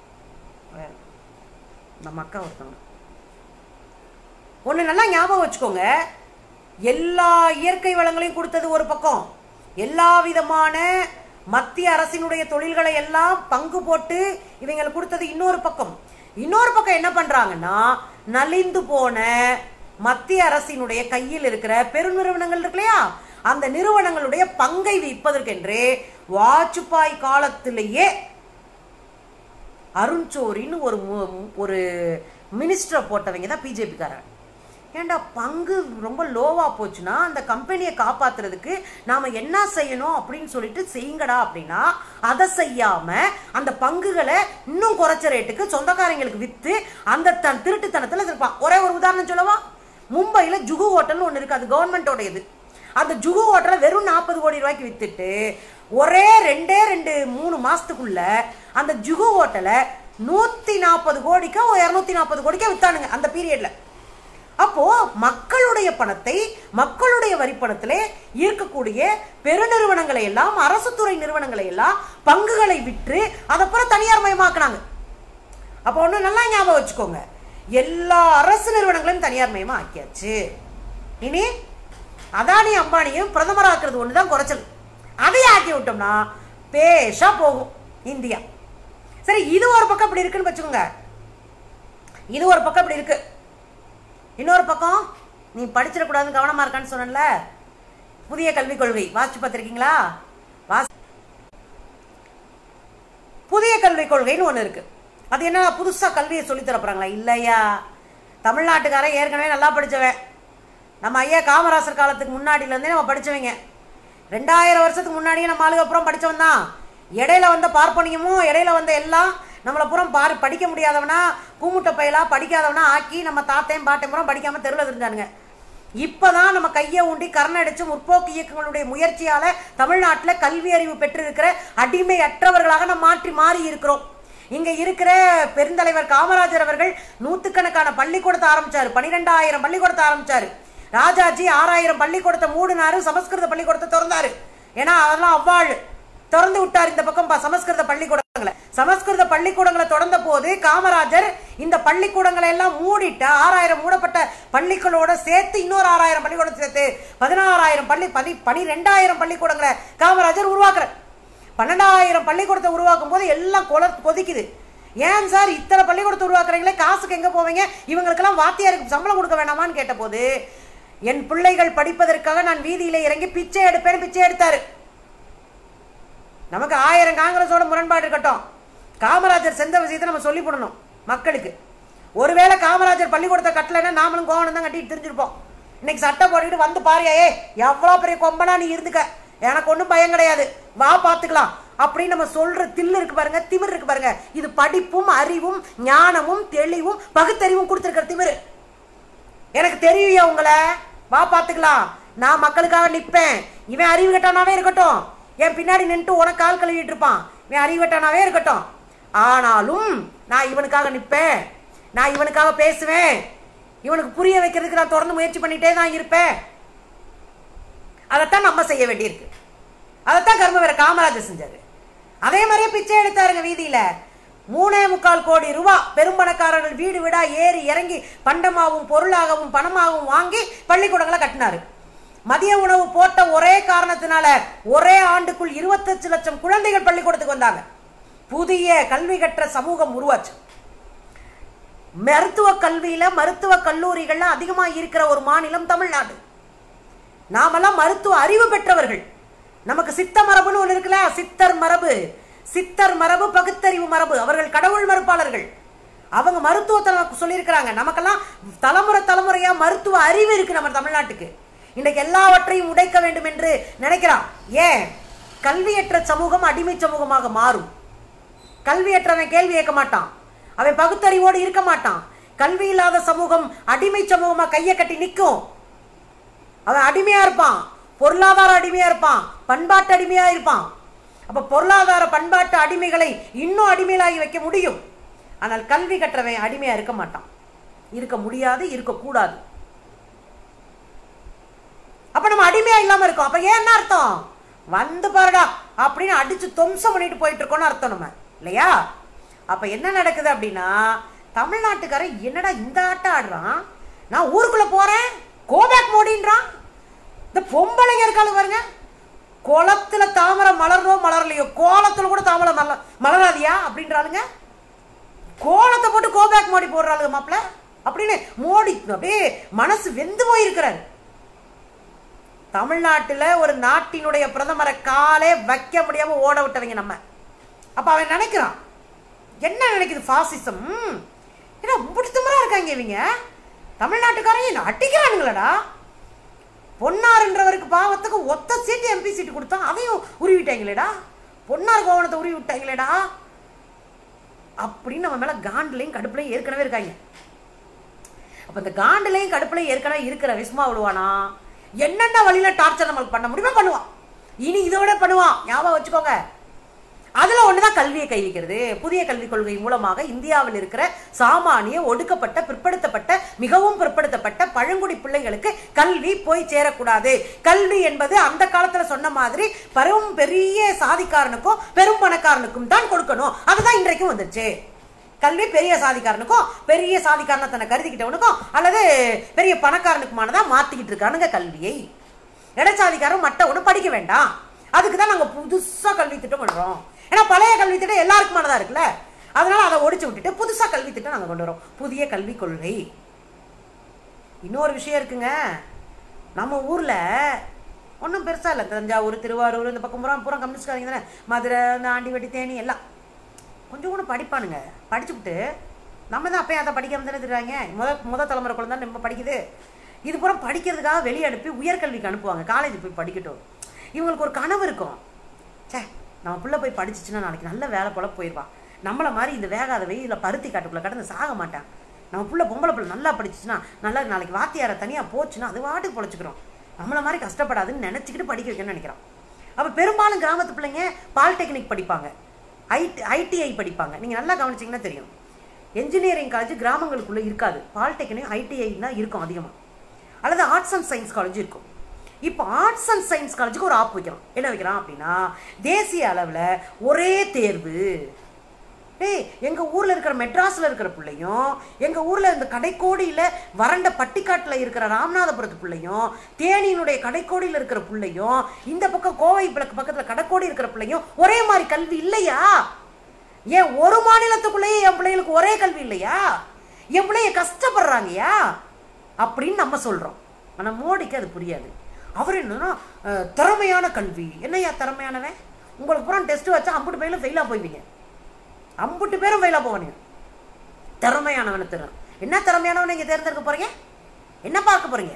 நம்ம அக்கா ஒருத்தவங்க ஒன்று நல்லா ஞாபகம் வச்சுக்கோங்க, எல்லா இயற்கை வளங்களையும் கொடுத்தது ஒரு பக்கம், எல்லா விதமான மத்திய அரசினுடைய தொழில்களை எல்லாம் பங்கு போட்டு இவங்களுக்கு கொடுத்தது இன்னொரு பக்கம். இன்னொரு பக்கம் என்ன பண்றாங்கன்னா, நலிந்து போன மத்திய அரசினுடைய கையில் இருக்கிற பெருநிறுவனங்கள் இருக்கு இல்லையா, அந்த நிறுவனங்களுடைய பங்கை விற்பதற்கென்று வாஜ்பாய் காலத்திலேயே அருண்சோரின்னு ஒரு ஒரு மினிஸ்டரை போட்டவங்க தான் பிஜேபிக்காரன். ஏண்டா பங்கு ரொம்ப லோவா போச்சுன்னா அந்த கம்பெனியை காப்பாத்துறதுக்கு நாம என்ன செய்யணும் அப்படின்னு சொல்லிட்டு செய்யுங்கடா அப்படின்னா, அதை செய்யாம அந்த பங்குகளை இன்னும் குறைச்ச ரேட்டுக்கு சொந்தக்காரங்களுக்கு வித்து அந்த திருட்டுத்தனத்துல இருப்பான். ஒரே ஒரு உதாரணம் சொல்லவா, மும்பையில ஜுகு ஹோட்டல்னு ஒன்று இருக்கு, அது கவர்மெண்டோட இது. அந்த ஜுகு ஹோட்டலை வெறும் நாற்பது கோடி ரூபாய்க்கு வித்துட்டு ஒரே ரெண்டே ரெண்டு மூணு மாசத்துக்குள்ள அந்த ஜுகு ஹோட்டலை நூத்தி நாற்பது கோடிக்கா இருநூத்தி நாற்பது கோடிக்கா வித்தானுங்க அந்த பீரியட்ல. அப்போ மக்களுடைய பணத்தை, மக்களுடைய வரி பணத்திலே இருக்கக்கூடிய பெருநிறுவனங்களை எல்லாம், அரசு துறை நிறுவனங்களை எல்லாம் பங்குகளை விற்று அதப்புறம் தனியார் மயமாக்குனாங்க. அப்போ ஒண்ணு நல்லா ஞாபகம் வச்சுக்கோங்க, எல்லா அரசு நிறுவனங்களையும் தனியார் மயமா ஆக்கியாச்சு. இனி அதானி அம்பானியும் பிரதமராக்குறது ஒண்ணுதான் குறைச்சல். அதையே ஆக்கி விட்டோம்னா பேஷா போகும் இந்தியா. சரி, இது ஒரு பக்கம் இப்படி இருக்குன்னு வச்சுக்கோங்க, இது ஒரு பக்கம் இப்படி இருக்கு. இன்னொரு பக்கம், நீ படிச்சிடக்கூடாதுன்னு கவனமா இருக்கான்னு சொன்னல, புதிய கல்விக் கொள்கை வாசிச்சு பார்த்திருக்கீங்களா? புதிய கல்விக் கொள்கைன்னு ஒண்ணு இருக்கு. அது என்ன, புதுசா கல்வியை சொல்லி தரப்போறாங்களா? இல்லையா, தமிழ்நாட்டுக்காரன் ஏற்கனவே நல்லா படிச்சவன். நம்ம ஐயா காமராசர் காலத்துக்கு முன்னாடில இருந்தே நம்ம படிச்சவங்க. ரெண்டாயிரம் வருஷத்துக்கு முன்னாடியே நம்ம ஆளுக அப்புறம் படிச்சவன் தான். இடையில வந்த பார்ப்பனியமும் இடையில வந்த எல்லாம் நம்மளை புறம் பாரு படிக்க முடியாதவனா, கூமுட்ட பயிலா படிக்காதவனா ஆக்கி நம்ம தாத்தையும் பாட்டையும் புறம் படிக்காம தெருவில் இருந்தானுங்க. இப்பதான் நம்ம கையை ஊண்டி கரண அடிச்சு முற்போக்கு இயக்கங்களுடைய முயற்சியால தமிழ்நாட்டில் கல்வி அறிவு பெற்றிருக்கிற அடிமை அற்றவர்களாக நம்ம மாற்றி மாறி இருக்கிறோம். இங்க இருக்கிற பெருந்தலைவர் காமராஜர் அவர்கள் நூத்துக்கணக்கான பள்ளிக்கூடத்தை ஆரம்பிச்சாரு, பனிரெண்டாயிரம் பள்ளிக்கூடத்தை ஆரம்பிச்சாரு. ராஜாஜி ஆறாயிரம் பள்ளிக்கூடத்தை மூடினாரு, சமஸ்கிருத பள்ளிக்கூடத்தை திறந்தாரு. ஏன்னா அதெல்லாம் அவ்வாழ் திறந்து விட்டார் இந்த பக்கம் சமஸ்கிருத பள்ளிக்கூடங்களை. சமஸ்கிருத பள்ளிக்கூடங்களை தொடர்ந்த போது காமராஜர் இந்த பள்ளிக்கூடங்களை எல்லாம் மூடிட்டு ஆறாயிரம் மூடப்பட்ட பள்ளிகளோட சேர்த்து இன்னொரு ஆறாயிரம் பள்ளிக்கூடத்தை சேர்த்து பதினாறாயிரம் பள்ளி பதி பனிரெண்டாயிரம் பள்ளிக்கூடங்களை காமராஜர் உருவாக்குற. பன்னெண்டாயிரம் பள்ளிக்கூடத்தை உருவாக்கும் போது எல்லாம் கொல கொதிக்குது. ஏன் சார் இத்தனை பள்ளிக்கூடத்தை உருவாக்குறீங்களே, காசுக்கு எங்க போவீங்க, இவங்களுக்கெல்லாம் வாத்தியாருக்கு சம்பளம் கொடுக்க வேணாமான்னு கேட்ட போது, என் பிள்ளைகள் படிப்பதற்காக நான் வீதியில இறங்கி பிச்சை எடுப்பேன் பிச்சை எடுத்தாரு. நமக்கு ஆயிரம் காங்கிரஸோட முரண்பாடு இருக்கட்டும், காமராஜர் செஞ்ச விஷயத்தை நம்ம சொல்லி போடணும் மக்களுக்கு. ஒருவேளை காமராஜர் பள்ளிக்கூடத்தை கட்டலைன்னா நாமளும் கோவணம் தான் கட்டிட்டு தெரிஞ்சிருப்போம். இன்னைக்கு சட்டை போட்டுக்கிட்டு வந்து பாரியா, ஏ எவ்வளோ பெரிய கொம்பனா நீ இருந்துக்க, எனக்கு ஒன்றும் பயம் கிடையாது, வா பார்த்துக்கலாம் அப்படின்னு நம்ம சொல்ற தில்லு இருக்கு பாருங்க, திமிர் இருக்கு பாருங்க. இது படிப்பும் அறிவும் ஞானமும் தெளிவும் பகுத்தறிவும் கொடுத்துருக்கிற திமிர். எனக்கு தெரியும் உங்களை, வா பார்த்துக்கலாம், நான் மக்களுக்காக நிற்பேன். இவன் அறிவு கட்டானாவே இருக்கட்டும், என் பின்னாடி நின்று உனக்கு கால் கழுவிட்டு இருப்பான், இவன் அறிவு கட்டானாவே இருக்கட்டும், ஆனாலும் நான் இவனுக்காக நிற்பேன், நான் இவனுக்காக பேசுவேன், இவனுக்கு புரிய வைக்கிறதுக்கு நான் தொடர்ந்து முயற்சி பண்ணிட்டே தான் இருப்பேன். அதைத்தான் நம்ம செய்ய வேண்டியிருக்கு. அதைத்தான் கர்மவீரர் காமராஜர் செஞ்சாரு. அதே மாதிரியே பிச்சை எடுத்தாருங்க வீதியில. மூணே முக்கால் கோடி ரூபாய் பெரும்பணக்காரர்கள் வீடு வீடா ஏறி இறங்கி பண்டமாகவும் பொருளாகவும் பணமாகவும் வாங்கி பள்ளிக்கூடங்களை கட்டினாரு. மதிய உணவு போட்ட ஒரே காரணத்தினால ஒரே ஆண்டுக்குள் இருபத்தஞ்சு லட்சம் குழந்தைகள் பள்ளிக்கூடத்துக்கு வந்தாங்க. புதிய கல்வி கற்ற சமூகம் உருவாச்சு. மருத்துவ கல்வியில மருத்துவ கல்லூரிகள்ல அதிகமா இருக்கிற ஒரு மாநிலம் தமிழ்நாடு. நாமெல்லாம் மருத்துவ அறிவு பெற்றவர்கள். நமக்கு சித்த மரபுன்னு ஒண்ணு இருக்குல்ல, சித்தர் மரபு, சித்தர் மரபு பகுத்தறிவு மரபு. அவர்கள் கடவுள் மறுப்பாளர்கள். அவங்க மருத்துவத்தை நமக்கு சொல்லியிருக்கிறாங்க. நமக்கெல்லாம் தலைமுறை தலைமுறையா மருத்துவ அறிவு இருக்கு நம்ம தமிழ்நாட்டுக்கு. இன்னைக்கு எல்லாவற்றையும் உடைக்க வேண்டும் என்று நினைக்கிறான். ஏன்? கல்வியற்ற சமூகம் அடிமை சமூகமாக மாறும். கல்வியற்றவன் கேள்வி கேட்க மாட்டான், அவன் பகுத்தறிவோடு இருக்க மாட்டான். கல்வி இல்லாத சமூகம் அடிமை சமூகமா கையை கட்டி நிற்கும். அவன் அடிமையா இருப்பான், பொருளாதார அடிமையா இருப்பான், பண்பாட்டு அடிமையா இருப்பான். அப்ப பொருளாதார பண்பாட்டு அடிமைகளை இன்னும் அடிமையிலாகி வைக்க முடியும். ஆனால் கல்வி கற்றவன் அடிமையா இருக்க மாட்டான், இருக்க முடியாது, இருக்கக்கூடாது. அப்ப நம்ம அடிமையா இல்லாம இருக்கோம். அப்ப ஏன் என்ன அர்த்தம்? வந்து பாருடா அப்படின்னு அடிச்சு தொம்சம் பண்ணிட்டு போயிட்டு இருக்கோம்னு அர்த்தம் நம்ம இல்லையா? அப்ப என்ன நடக்குது அப்படின்னா, தமிழ்நாட்டுக்காரன் என்னடா இந்த ஆட்டம் ஆடுறான், நான் ஊருக்குள்ள போறேன் கோபேக் மோடின்றான். இந்த பொம்பளைங்க இருக்காளு பாருங்க, குளத்துல தாமரை மலர்றோ மலர்லையோ, கோலத்துல கூட தாமரை மல மலராதியா அப்படின்றாளுங்க. கோலத்தை போட்டு கோபேக் மோடி போடுறாளுங்க மாப்பிள்ள அப்படின்னு மோடி அப்படியே மனசு வெந்து போயிருக்கிறாரு. தமிழ்நாட்டில் ஒரு நாட்டினுடைய பிரதமரை காலே வைக்க முடியாம ஓட விட்டவங்க நம்ம. அப்ப அவன் நினைக்கிறான், என்ன நினைக்குது பாசிசம், ஏன்னா பிடித்தமரா இருக்காங்க இவங்க தமிழ்நாட்டுக்காரங்க அட்டிக்கிறானுங்களடா. பொன்னார்ன்றவருக்கு பாவத்துக்கு ஒத்த சீட்டு எம்பி சீட்டு கொடுத்தா அதையும் உருவிட்டாங்களேடா, பொன்னார் கோவணத்தை உருவி விட்டாங்களேடா அப்படின்னு நம்ம மேல காண்டுலையும் கடுப்புலையும் ஏற்கனவே இருக்காங்க. அப்ப இந்த காண்டுலையும் கடுப்புலையும் ஏற்கனவே இருக்கிற விஸ்மா விடுவானா, என்னென்ன வழியில டார்ச்சர் நம்மளுக்கு பண்ண முடியுமா பண்ணுவான். இனி இதோட பண்ணுவான், ஞாபகம் வச்சுக்கோங்க. அதுல ஒண்ணுதான் கல்வியை கை வைக்கிறது. புதிய கல்விக் கொள்கை மூலமாக இந்தியாவில் இருக்கிற சாமானிய ஒடுக்கப்பட்ட பிற்படுத்தப்பட்ட மிகவும் பிற்படுத்தப்பட்ட பழங்குடி பிள்ளைகளுக்கு கல்வி போய் சேரக்கூடாது. கல்வி என்பது அந்த காலத்துல சொன்ன மாதிரி பெரும் பெரிய சாதிக்காரனுக்கும் பெரும் பணக்காரனுக்கும் தான் கொடுக்கணும். அதுதான் இன்றைக்கும் வந்துருச்சு. கல்வி பெரிய சாதிக்காரனுக்கும் பெரிய சாதிக்காரனை தன்னை கருதிக்கிட்டவனுக்கும் அல்லது பெரிய பணக்காரனுக்குமானதான் மாத்திக்கிட்டு இருக்கானுங்க கல்வியை. இடச்சாதிக்காரன் மட்ட ஒன்று படிக்க வேண்டாம், அதுக்குதான் நாங்க புதுசா கல்வி திட்டம் பண்றோம். ஏன்னா பழைய கல்வி திட்டம் எல்லாருக்குமானதா இருக்குல்ல, அதனால அதை ஒடிச்சு விட்டுட்டு புதுசா கல்வி திட்டம் நாங்க கொண்டு வரோம், புதிய கல்விக் கொள்கை. இன்னொரு விஷயம் இருக்குங்க, நம்ம ஊர்ல ஒன்றும் பெருசா இல்லை, தஞ்சாவூர் திருவாரூர் இந்த பக்கம் பூரா பூரா கம்யூனிஸ்ட்காரங்க தானே, மதுரை இந்த ஆண்டிவட்டி தேனி எல்லாம் கொஞ்சம் கூட படிப்பானுங்க. படிச்சுக்கிட்டு நம்ம தான் அப்பயும் அதை படிக்காம தானே தருவாங்க. முத முத தலைமுறை குழந்தை நம்ம படிக்குது. இது பூரா படிக்கிறதுக்காக வெளியே அனுப்பி உயர்கல்விக்கு அனுப்புவாங்க, காலேஜ் போய் படிக்கட்டும். இவங்களுக்கு ஒரு கனவு இருக்கும், சே நம்ம பிள்ளை போய் படிச்சிச்சுன்னா நாளைக்கு நல்ல வேலை போல போயிடுவான், நம்மளை மாதிரி இந்த வேகாத வெயில பருத்தி காட்டுக்குள்ளே கடந்து சாக மாட்டான், நம்ம பிள்ளை பொம்பளை பிள்ளை நல்லா படிச்சுன்னா நல்லா நாளைக்கு வாத்தியாரை தனியாக போச்சுன்னா அது வாட்டுக்கு பொழைச்சிக்கிறோம், நம்மளை மாதிரி கஷ்டப்படாதுன்னு நினச்சிக்கிட்டு படிக்க வைக்கணும்னு நினைக்கிறோம். அப்போ பெரும்பாலும் கிராமத்து பிள்ளைங்க பாலிடெக்னிக் படிப்பாங்க, ஐடி ஐடிஐ படிப்பாங்க. நீங்கள் நல்லா கவனிச்சிங்கன்னா தெரியும், என்ஜினியரிங் காலேஜ் கிராமங்களுக்குள்ளே இருக்காது, பாலிடெக்னிக் ஐடிஐ தான் இருக்கும் அதிகமாக, அல்லது ஆர்ட்ஸ் அண்ட் சயின்ஸ் காலேஜ் இருக்கும். இப்போ ஆர்ட்ஸ் அண்ட் சயின்ஸ் காலேஜுக்கு ஒரு ஆப் வைக்கிறோம். என்ன வைக்கிறான் அப்படின்னா, தேசிய அளவில் ஒரே தேர்வு. டேய், எங்கள் ஊரில் இருக்கிற மெட்ராஸில் இருக்கிற பிள்ளையும், எங்கள் ஊரில் இந்த கடைக்கோடியில் வறண்ட பட்டிக்காட்டில் இருக்கிற ராமநாதபுரத்து பிள்ளையும், தேனியினுடைய கடைக்கோடியில் இருக்கிற பிள்ளையும், இந்த பக்கம் கோவை பக்கத்தில் கடைக்கோடி இருக்கிற பிள்ளையும் ஒரே மாதிரி கல்வி இல்லையா? ஏன் ஒரு மாநிலத்துக்குள்ளேயே என் பிள்ளைகளுக்கு ஒரே கல்வி இல்லையா? என் பிள்ளைய கஷ்டப்படுறாங்கயா அப்படின்னு நம்ம சொல்கிறோம். ஆனால் மோடிக்கு அது புரியாது. அவர் என்னன்னா திறமையான கல்வி. என்னையா திறமையானவன்? உங்களுக்கு பூரா டெஸ்ட் வச்சா அம்புட்டு பேரும் ஃபெயிலாக போய்வீங்க, அம்புட்டு பேரும் ஃபெயிலாக போவானுங்க. திறமையானவனை திறன் என்ன திறமையானவனை நீங்கள் தேர்ந்தெடுக்க போறீங்க? என்ன பார்க்க போறீங்க?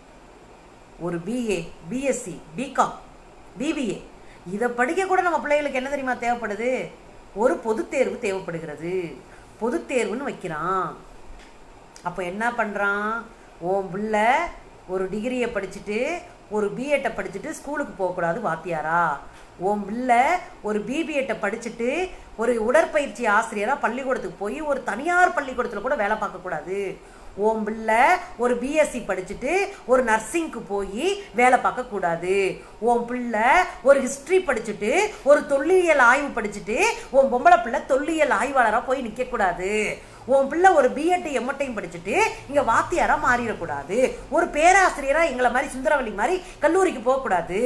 ஒரு பிஏ, பிஎஸ்சி, பிகாம், பிபிஏ இதை படிக்க கூட நம்ம பிள்ளைகளுக்கு என்ன தெரியுமா தேவைப்படுது? ஒரு பொது தேர்வு தேவைப்படுகிறது. பொது தேர்வுன்னு வைக்கிறான். அப்போ என்ன பண்ணுறான்? ஓம் பிள்ளை ஒரு டிகிரியை படிச்சுட்டு ஒரு பிஎட்டை படிச்சுட்டு ஸ்கூலுக்கு போகக்கூடாது வாத்தியாரா? ஓம் பிள்ளை ஒரு பிபிஎட்டை படிச்சுட்டு ஒரு உடற்பயிற்சி ஆசிரியராக பள்ளிக்கூடத்துக்கு போய் ஒரு தனியார் பள்ளிக்கூடத்தில் கூட வேலை பார்க்கக்கூடாது. ஓம் பிள்ளை ஒரு பிஎஸ்சி படிச்சுட்டு ஒரு நர்சிங்க்கு போய் வேலை பார்க்கக்கூடாது. ஓம் பிள்ளை ஒரு ஹிஸ்ட்ரி படிச்சுட்டு ஒரு தொல்லியல் ஆய்வு படிச்சுட்டு உன் பொம்பளை பிள்ளை தொல்லியல் ஆய்வாளராக போய் நிற்கக்கூடாது. உன் பிள்ளை ஒரு பிஎட் எம்எட்டையும் படிச்சுட்டு இங்கே வாத்தியாராக மாறிடக்கூடாது. ஒரு பேராசிரியராக எங்களை மாதிரி சுந்தரவல்லி மாதிரி கல்லூரிக்கு போகக்கூடாது.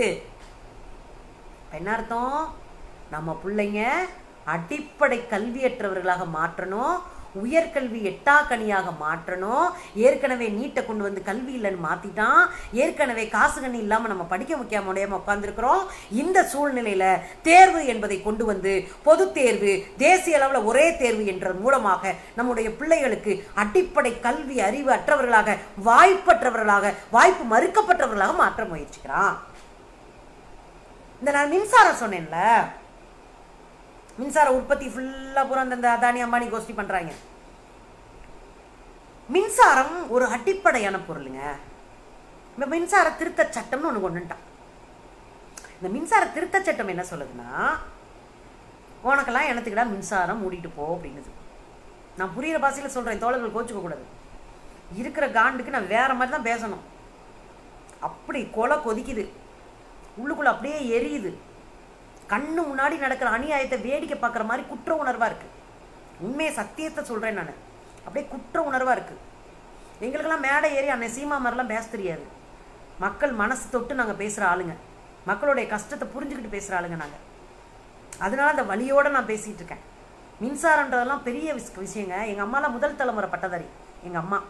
என்ன அர்த்தம்? நம்ம பிள்ளைங்க அடிப்படை கல்வியற்றவர்களாக மாற்றணும், உயர்கல்வி எட்டாக்கனியாக மாற்றணும். ஏற்கனவே நீட்டை கொண்டு வந்து கல்வி இல்லைன்னு மாத்திட்டான். ஏற்கனவே காசு கண்ணி இல்லாம நம்ம படிக்க முடியாம முடியாம உட்கார்ந்துருக்கிறோம். இந்த சூழ்நிலையில தேர்வு என்பதை கொண்டு வந்து பொது தேர்வு, தேசிய அளவில் ஒரே தேர்வு என்ற மூலமாக நம்முடைய பிள்ளைகளுக்கு அடிப்படை கல்வி அறிவு அற்றவர்களாக, வாய்ப்பற்றவர்களாக, வாய்ப்பு மறுக்கப்பட்டவர்களாக மாற்ற முயற்சிக்கிறான். இந்த நான் மின்சாரம் சொன்னேன்ல, மின்சார உற்பத்தி ஃபுல்லா பூரா அந்த அதானி அம்பானி கோஷ்டி பண்றாங்க. மின்சாரம் ஒரு அடிப்படையான பொருளுங்க. இந்த மின்சார திருத்த சட்டம்னு ஒண்ணு கொண்டுட்டான். இந்த மின்சார திருத்த சட்டம் என்ன சொல்லுதுன்னா, உனக்கெல்லாம் எனத்துக்கிடா மின்சாரம் மூடிட்டு போ அப்படின்னுது. நான் புரியிற பாஷையில் சொல்கிறேன், தோழர்கள் கோச்சுக்க கூடாது. இருக்கிற காண்டுக்கு நான் வேற மாதிரி தான் பேசணும். அப்படி கொலை கொதிக்குது, உள்ளுக்குள்ள அப்படியே எரியுது. கண்ணு முன்னாடி நடக்கிற அநியாயத்தை வேடிக்கை பார்க்குற மாதிரி குற்ற உணர்வாக இருக்குது. உண்மையை சத்தியத்தை சொல்கிறேன் நான், அப்படியே குற்ற உணர்வாக இருக்குது. எங்களுக்கெல்லாம் மேடை ஏறி அன்னை சீமா மாதிரிலாம் பேச தெரியாது. மக்கள் மனசு தொட்டு நாங்கள் பேசுகிற ஆளுங்க, மக்களுடைய கஷ்டத்தை புரிஞ்சுக்கிட்டு பேசுகிற ஆளுங்க நாங்கள். அதனால அந்த வழியோடு நான் பேசிகிட்டு இருக்கேன். மின்சாரன்றதெல்லாம் பெரிய விஷ விஷயங்க. எங்கள் அம்மாலாம் முதல் தலைமுறை பட்டதாரி. எங்கள் அம்மா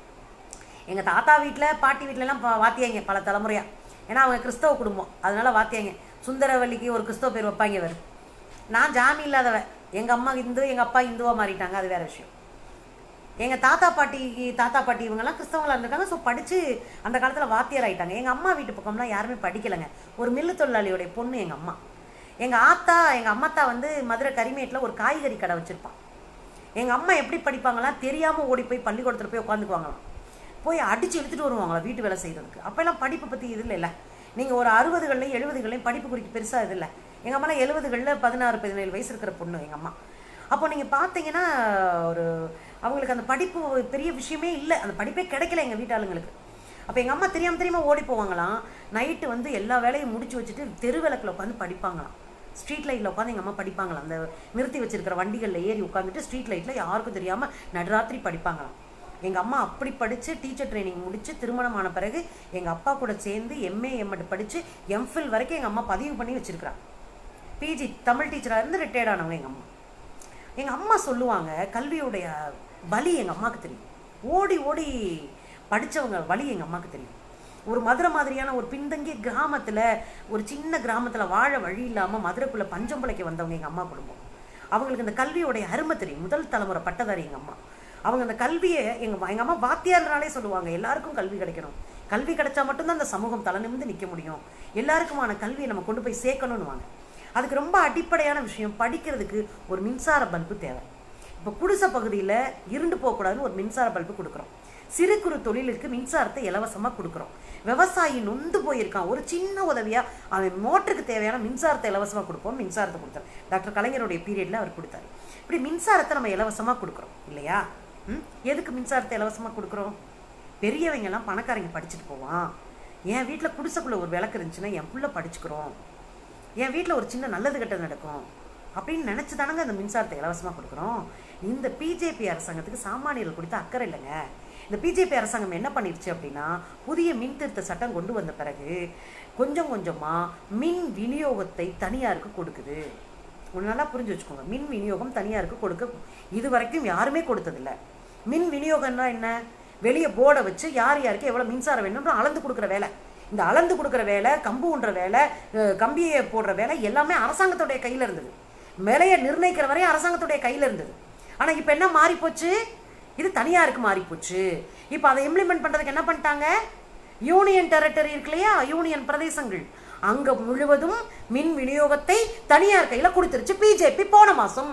எங்கள் தாத்தா வீட்டில் பாட்டி வீட்டிலலாம் வாத்தியாங்க பல தலைமுறையாக. ஏன்னா அவங்க கிறிஸ்தவ குடும்பம், அதனால வாத்தியாங்க. சுந்தரவல்லிக்கு ஒரு கிறிஸ்தவ பேர் வைப்பாங்க. அவர் நான் ஜாமி இல்லாதவ. எங்கள் அம்மா இந்து, எங்கள் அப்பா இந்துவாக மாறிட்டாங்க, அது வேறு விஷயம். எங்கள் தாத்தா பாட்டிக்கு தாத்தா பாட்டி இவங்கெல்லாம் கிறிஸ்தவங்களாக இருந்திருக்காங்க. ஸோ படித்து அந்த காலத்தில் வாத்தியார் ஆகிட்டாங்க. எங்கள் அம்மா வீட்டு பக்கம்லாம் யாருமே படிக்கலைங்க. ஒரு மில்லு தொழிலாளியோடைய பொண்ணு எங்கள் அம்மா. எங்கள் ஆத்தா எங்கள் அம்மாத்தா வந்து மதுரை கரிமேட்டில் ஒரு காய்கறி கடை வச்சுருப்பான். எங்கள் அம்மா எப்படி படிப்பாங்களாம் தெரியாமல் ஓடி போய் பள்ளிக்கூடத்தில் போய் உட்காந்துக்குவாங்களாம். போய் அடித்து இழுத்துட்டு வருவாங்களா வீட்டு வேலை செய்கிறதுக்கு. அப்போல்லாம் படிப்பை பற்றி இது இல்லை. நீங்கள் ஒரு அறுபதுகள்லையும் எழுபதுகள்லையும் படிப்பு குறித்து பெருசாக இது இல்லை. எங்கள் அம்மாலாம் எழுபதுகளில் பதினாறு பதினேழு வயசு இருக்கிற பொண்ணு எங்கள் அம்மா. அப்போ நீங்கள் பார்த்தீங்கன்னா ஒரு அவங்களுக்கு அந்த படிப்பு பெரிய விஷயமே இல்லை, அந்த படிப்பே கிடைக்கல எங்கள் வீட்டாளுங்களுக்கு. அப்போ எங்கள் அம்மா தெரியாமல் தெரியாமல் ஓடி போவாங்களாம். நைட்டு வந்து எல்லா வேலையும் முடிச்சு வச்சுட்டு தெரு விளக்கில் உட்காந்து படிப்பாங்களாம். ஸ்ட்ரீட் லைட்டில் உட்காந்து எங்கள் அம்மா படிப்பாங்களாம். அந்த நிறுத்தி வச்சிருக்கிற வண்டிகளில் ஏறி உட்காந்துட்டு ஸ்ட்ரீட் லைட்டில் யாருக்கும் தெரியாமல் நடுராத்திரி படிப்பாங்களாம். எங்கள் அம்மா அப்படி படித்து டீச்சர் ட்ரைனிங் முடித்து திருமணமான பிறகு எங்கள் அப்பா கூட சேர்ந்து எம்ஏ எம்எட் படித்து எம்ஃபில் வரைக்கும் எங்கள் அம்மா பதிவு பண்ணி வச்சுருக்கிறாங்க. பிஜி தமிழ் டீச்சராக இருந்து ரிட்டையர்ட் ஆனவங்க எங்கள் அம்மா. எங்கள் அம்மா சொல்லுவாங்க, கல்வியுடைய வலி எங்கள் அம்மாவுக்கு தெரியும். ஓடி ஓடி படித்தவங்க வலி எங்கள் அம்மாவுக்கு தெரியும். ஒரு மதுரை மாதிரியான ஒரு பின்தங்கிய கிராமத்தில், ஒரு சின்ன கிராமத்தில் வாழ வழி இல்லாமல் மதுரைக்குள்ளே பஞ்சம் பிழைக்க வந்தவங்க எங்கள் அம்மா குடும்பம். அவங்களுக்கு இந்த கல்வியோடைய அருமை தெரியும். முதல் தலைமுறை பட்டதாரி எங்கள் அம்மா. அவங்க அந்த கல்வியை எங்கள் எங்கள் அம்மா வாத்தியார்னாலே சொல்லுவாங்க, எல்லாருக்கும் கல்வி கிடைக்கணும், கல்வி கிடைச்சா மட்டும்தான் அந்த சமூகம் தலை நிமிர்ந்து நிற்க முடியும், எல்லாருக்குமான கல்வியை நம்ம கொண்டு போய் சேர்க்கணும்னு வாங்க. அதுக்கு ரொம்ப அடிப்படையான விஷயம், படிக்கிறதுக்கு ஒரு மின்சார பல்பு தேவை. இப்போ குடிசை பகுதியில் இருண்டு போகக்கூடாதுன்னு ஒரு மின்சார பல்பு கொடுக்குறோம். சிறு குறு தொழிலுக்கு மின்சாரத்தை இலவசமாக கொடுக்குறோம். விவசாயி நொந்து போயிருக்கான், ஒரு சின்ன உதவியாக அவன் மோட்டருக்கு தேவையான மின்சாரத்தை இலவசமாக கொடுப்போம். மின்சாரத்தை கொடுத்தார் டாக்டர் கலைஞருடைய பீரியடில் அவர் கொடுத்தாரு. இப்படி மின்சாரத்தை நம்ம இலவசமாக கொடுக்குறோம் இல்லையா? ம் எதுக்கு மின்சாரத்தை இலவசமாக கொடுக்குறோம்? பெரியவங்கெல்லாம் பணக்காரங்க படிச்சுட்டு போவான். என் வீட்டில் குடிசைக்குள்ளே ஒரு விளக்கு இருந்துச்சுன்னா என் பிள்ளை படிச்சுக்கிறோம், என் வீட்டில் ஒரு சின்ன நல்லது கெட்டது நடக்கும் அப்படின்னு நினச்சி தானங்க அந்த மின்சாரத்தை இலவசமாக கொடுக்குறோம். இந்த பிஜேபி அரசாங்கத்துக்கு சாமானியர்கள் கொடுத்த அக்கறை இல்லைங்க. இந்த பிஜேபி அரசாங்கம் என்ன பண்ணிருச்சு அப்படின்னா, புதிய மின் திருத்த சட்டம் கொண்டு வந்த பிறகு கொஞ்சம் கொஞ்சமாக மின் விநியோகத்தை தனியாருக்கு கொடுக்குது. ஒன்று நல்லா புரிஞ்சு வச்சுக்கோங்க, மின் விநியோகம் தனியாருக்கு கொடுக்க இது வரைக்கும் யாருமே கொடுத்ததில்லை. மின் விநியோகம்னா என்ன? வெளியே போர்டை வச்சு யார் யாருக்கு எவ்வளோ மின்சாரம் வேணும்னு அளந்து கொடுக்குற வேலை. இந்த அளந்து கொடுக்குற வேலை, கம்பு ஊன்ற வேலை, கம்பியை போடுற வேலை எல்லாமே அரசாங்கத்துடைய கையில் இருந்தது. விலையை நிர்ணயிக்கிற வரையும் அரசாங்கத்துடைய கையில் இருந்தது. ஆனால் இப்போ என்ன மாறி போச்சு? இது தனியாருக்கு மாறி போச்சு. இப்போ அதை இம்ப்ளிமெண்ட் பண்ணுறதுக்கு என்ன பண்ணிட்டாங்க? யூனியன் டெரிட்டரி இருக்கு இல்லையா, யூனியன் பிரதேசங்கள், அங்கே முழுவதும் மின் விநியோகத்தை தனியார் கையில் கொடுத்துருச்சு பிஜேபி போன மாதம்.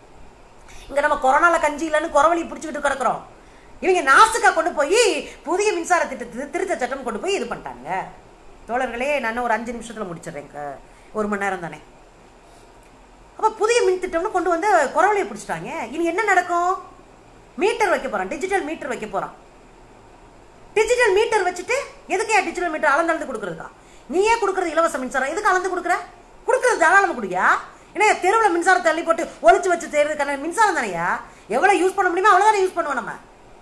இங்கே நம்ம கொரோனால கஞ்சி இல்லைன்னு குறவழி பிடிச்சிக்கிட்டு கிடக்குறோம். இவங்க நாசுக்கா கொண்டு போய் புதிய மின்சார திட்டத்தை திருத்த சட்டம் கொண்டு போய் இது பண்ணிட்டாங்க. தோழர்களே, நான் ஒரு அஞ்சு நிமிஷத்தில் முடிச்சிடுறேங்க, ஒரு மணி நேரம் தானே. அப்போ புதிய மின் திட்டம்னு கொண்டு வந்து குறவழியை பிடிச்சிட்டாங்க. இனி என்ன நடக்கும்? மீட்டர் வைக்க போகிறான், டிஜிட்டல் மீட்டர் வைக்க போகிறான். டிஜிட்டல் மீட்டர் வச்சுட்டு எதுக்கே டிஜிட்டல் மீட்டர் அளந்தளந்து கொடுக்குறதுக்கா? நீயே கொடுக்குறது இலவச மின்சாரம், எதுக்கு அளந்து கொடுக்குற? கொடுக்குறது தாராளமாக கொடுக்கியா? ஏன்னா தெருவில் மின்சாரத்தை தள்ளி போட்டு ஒழிச்சு வச்சு தேர்றதுக்கான மின்சாரம் தானையா? எவ்வளோ யூஸ் பண்ண முடியுமோ அவ்வளோதானே யூஸ் பண்ணுவோம். நம்ம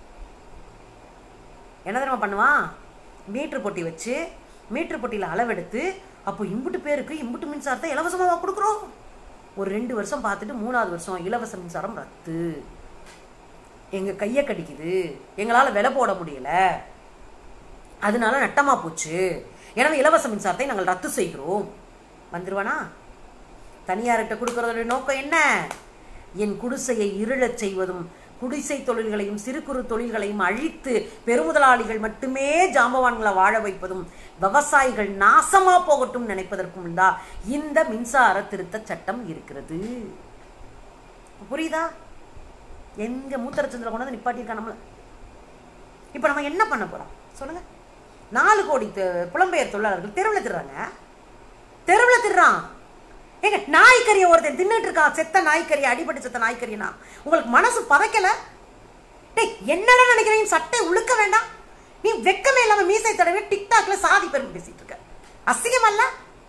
என்ன தெரியுமா பண்ணுவான்? மீட்ரு பொட்டி வச்சு மீட்ரு பொட்டியில் அளவெடுத்து, அப்போ இம்புட்டு பேருக்கு இம்புட்டு மின்சாரத்தை இலவசமாக கொடுக்குறோம். ஒரு ரெண்டு வருஷம் பார்த்துட்டு மூணாவது வருஷம் இலவச மின்சாரம் ரத்து, எங்கள் கையை கடிக்குது, எங்களால் விலை போட முடியல, அதனால நட்டமாக போச்சு, எனவே இலவச மின்சாரத்தை நாங்கள் ரத்து செய்கிறோம். வந்துருவானா? தனியார்கிட்ட கொடுக்கறதோட நோக்கம் என்ன? என் குடிசையை இருளச் செய்வதும், குடிசை தொழில்களையும் சிறு குறு தொழில்களையும் அழித்து பெருமுதலாளிகள் மட்டுமே ஜாம்பவான்களை வாழ வைப்பதும், விவசாயிகள் நாசமா போகட்டும் நினைப்பதற்கும் தான் இந்த மின்சார திருத்த சட்டம் இருக்கிறது. புரியுதா? எங்க மூத்தரச்சந்திர கொண்டு வந்து நிப்பாட்டியிருக்கா நம்மள. இப்ப நம்ம என்ன பண்ண போறோம் சொல்லுங்க? நாலு கோடி புலம்பெயர் தொழிலாளர்கள் தெருவில் திடுறாங்க, தெருவில் திடுறான். ஏங்க நாய்க்கறியை ஒருத்தன் தின்னுட்டு இருக்கான், செத்த நாய்க்கறி, அடிபட்டு செத்த நாய்க்கறினா உங்களுக்கு மனசு பதைக்கல? டேய் என்னடா நினைக்கிறீங்க? சட்டை உழுக்க வேண்டாம், நீ வெக்கமே இல்லாம மீசை தடவை டிக்டாக்ல சாதி பெருமை பேசிட்டு இருக்க, அசிங்கம் அல்ல?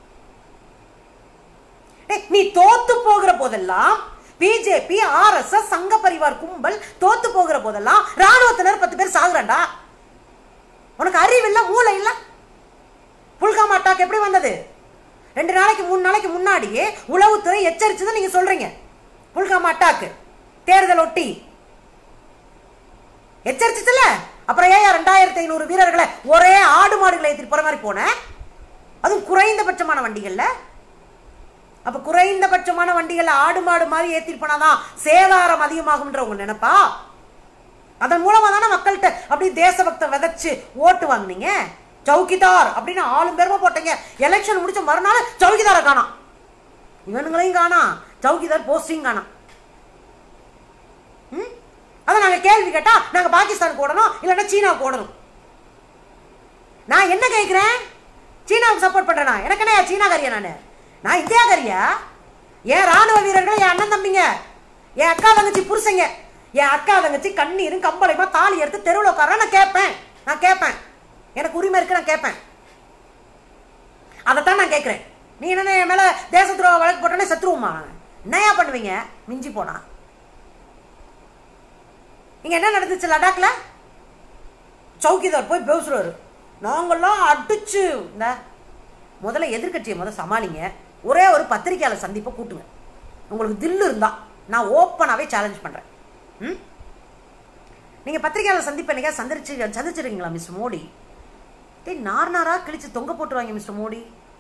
நீ தோத்து போகிற போதெல்லாம் பிஜேபி ஆர்எஸ்எஸ் சங்க பரிவார் கும்பல் தோத்து போகிற போதெல்லாம் ராணுவத்தினர் பத்து பேர் சாகுறாண்டா. உனக்கு அறிவு இல்ல, மூளை இல்ல? புல்காமா அட்டாக் எப்படி வந்தது? ரெண்டு நாளைக்கு மூணு நாளைக்கு முன்னாடியே உளவுத்துறை எச்சரிச்சதை நீங்க சொல்றீங்க. புல்காமா அட்டாக் தேர்தல் ஒட்டி எச்சரிச்சுல, அப்புறம் ஏன் ரெண்டாயிரத்தி ஐநூறு வீரர்களை ஒரே ஆடு மாடுகளை ஏற்றிட்டு போற மாதிரி போன, அதுவும் குறைந்தபட்சமான வண்டிகள்ல. அப்ப குறைந்தபட்சமான வண்டிகள் ஆடு மாடு மாதிரி ஏத்திட்டு போனாதான் சேதாரம் அதிகமாகும் உங்க நினைப்பா? அதன் மூலமா தானே மக்கள்கிட்ட அப்படி தேசபக்த விதைச்சு ஓட்டு வாங்கினீங்க. சௌக்கிதார் அப்படின்னு ஆளும் பெருமை போட்டீங்க. எலெக்ஷன் முடிச்ச மறுநாள் சௌக்கிதார காணாம், இவனுங்களையும் காணாம், சௌக்கிதார் போஸ்டிங் காணாம். அதை நாங்க கேள்வி கேட்டா நாங்க பாகிஸ்தானுக்கு ஓடணும், இல்லைன்னா சீனாவுக்கு ஓடணும். நான் என்ன கேட்கிறேன்? சீனாவுக்கு சப்போர்ட் பண்றேனா? எனக்கு என்ன சீனா கரியா? நானு நான் இந்தியா கரியா? என் ராணுவ வீரர்கள், என் அண்ணன் தம்பிங்க, என் அக்கா தங்கச்சி புருஷங்க, என் அக்கா தங்கச்சி கண்ணீரும் கம்பளையுமா தாலி எடுத்து தெருவில் உட்கார நான் கேட்பேன். நான் கேட்பேன், எனக்கு உரிமை இருக்கு, நான் கேட்பேன். அதைத்தான் நான் கேட்கிறேன். நீ என்ன என் மேல தேச துரோக வழக்கு போட்டோன்னே செத்துருவோமா? என்னையா பண்ணுவீங்க மிஞ்சி போனா? இங்க என்ன நடந்துச்சு லடாக்ல? சௌக்கிதார் போய் பேசுறாரு, நாங்கெல்லாம் அடிச்சு. இந்த முதல்ல எதிர்கட்சியை முதல்ல சமாளிங்க. ஒரே ஒரு பத்திரிகையாளர் சந்திப்பை கூட்டுங்க. உங்களுக்கு தில்லு இருந்தா நான் ஓப்பனாவே சேலஞ்ச் பண்றேன். ம் நீங்க பத்திரிகையாளர் சந்திப்பு என்னைக்கா சந்திச்சு சந்திச்சிருக்கீங்களா மிஸ்டர் மோடி? நார் நாரா கிழிச்சு தொங்க போட்டுருவாங்க மிஸ்டர் மோடி.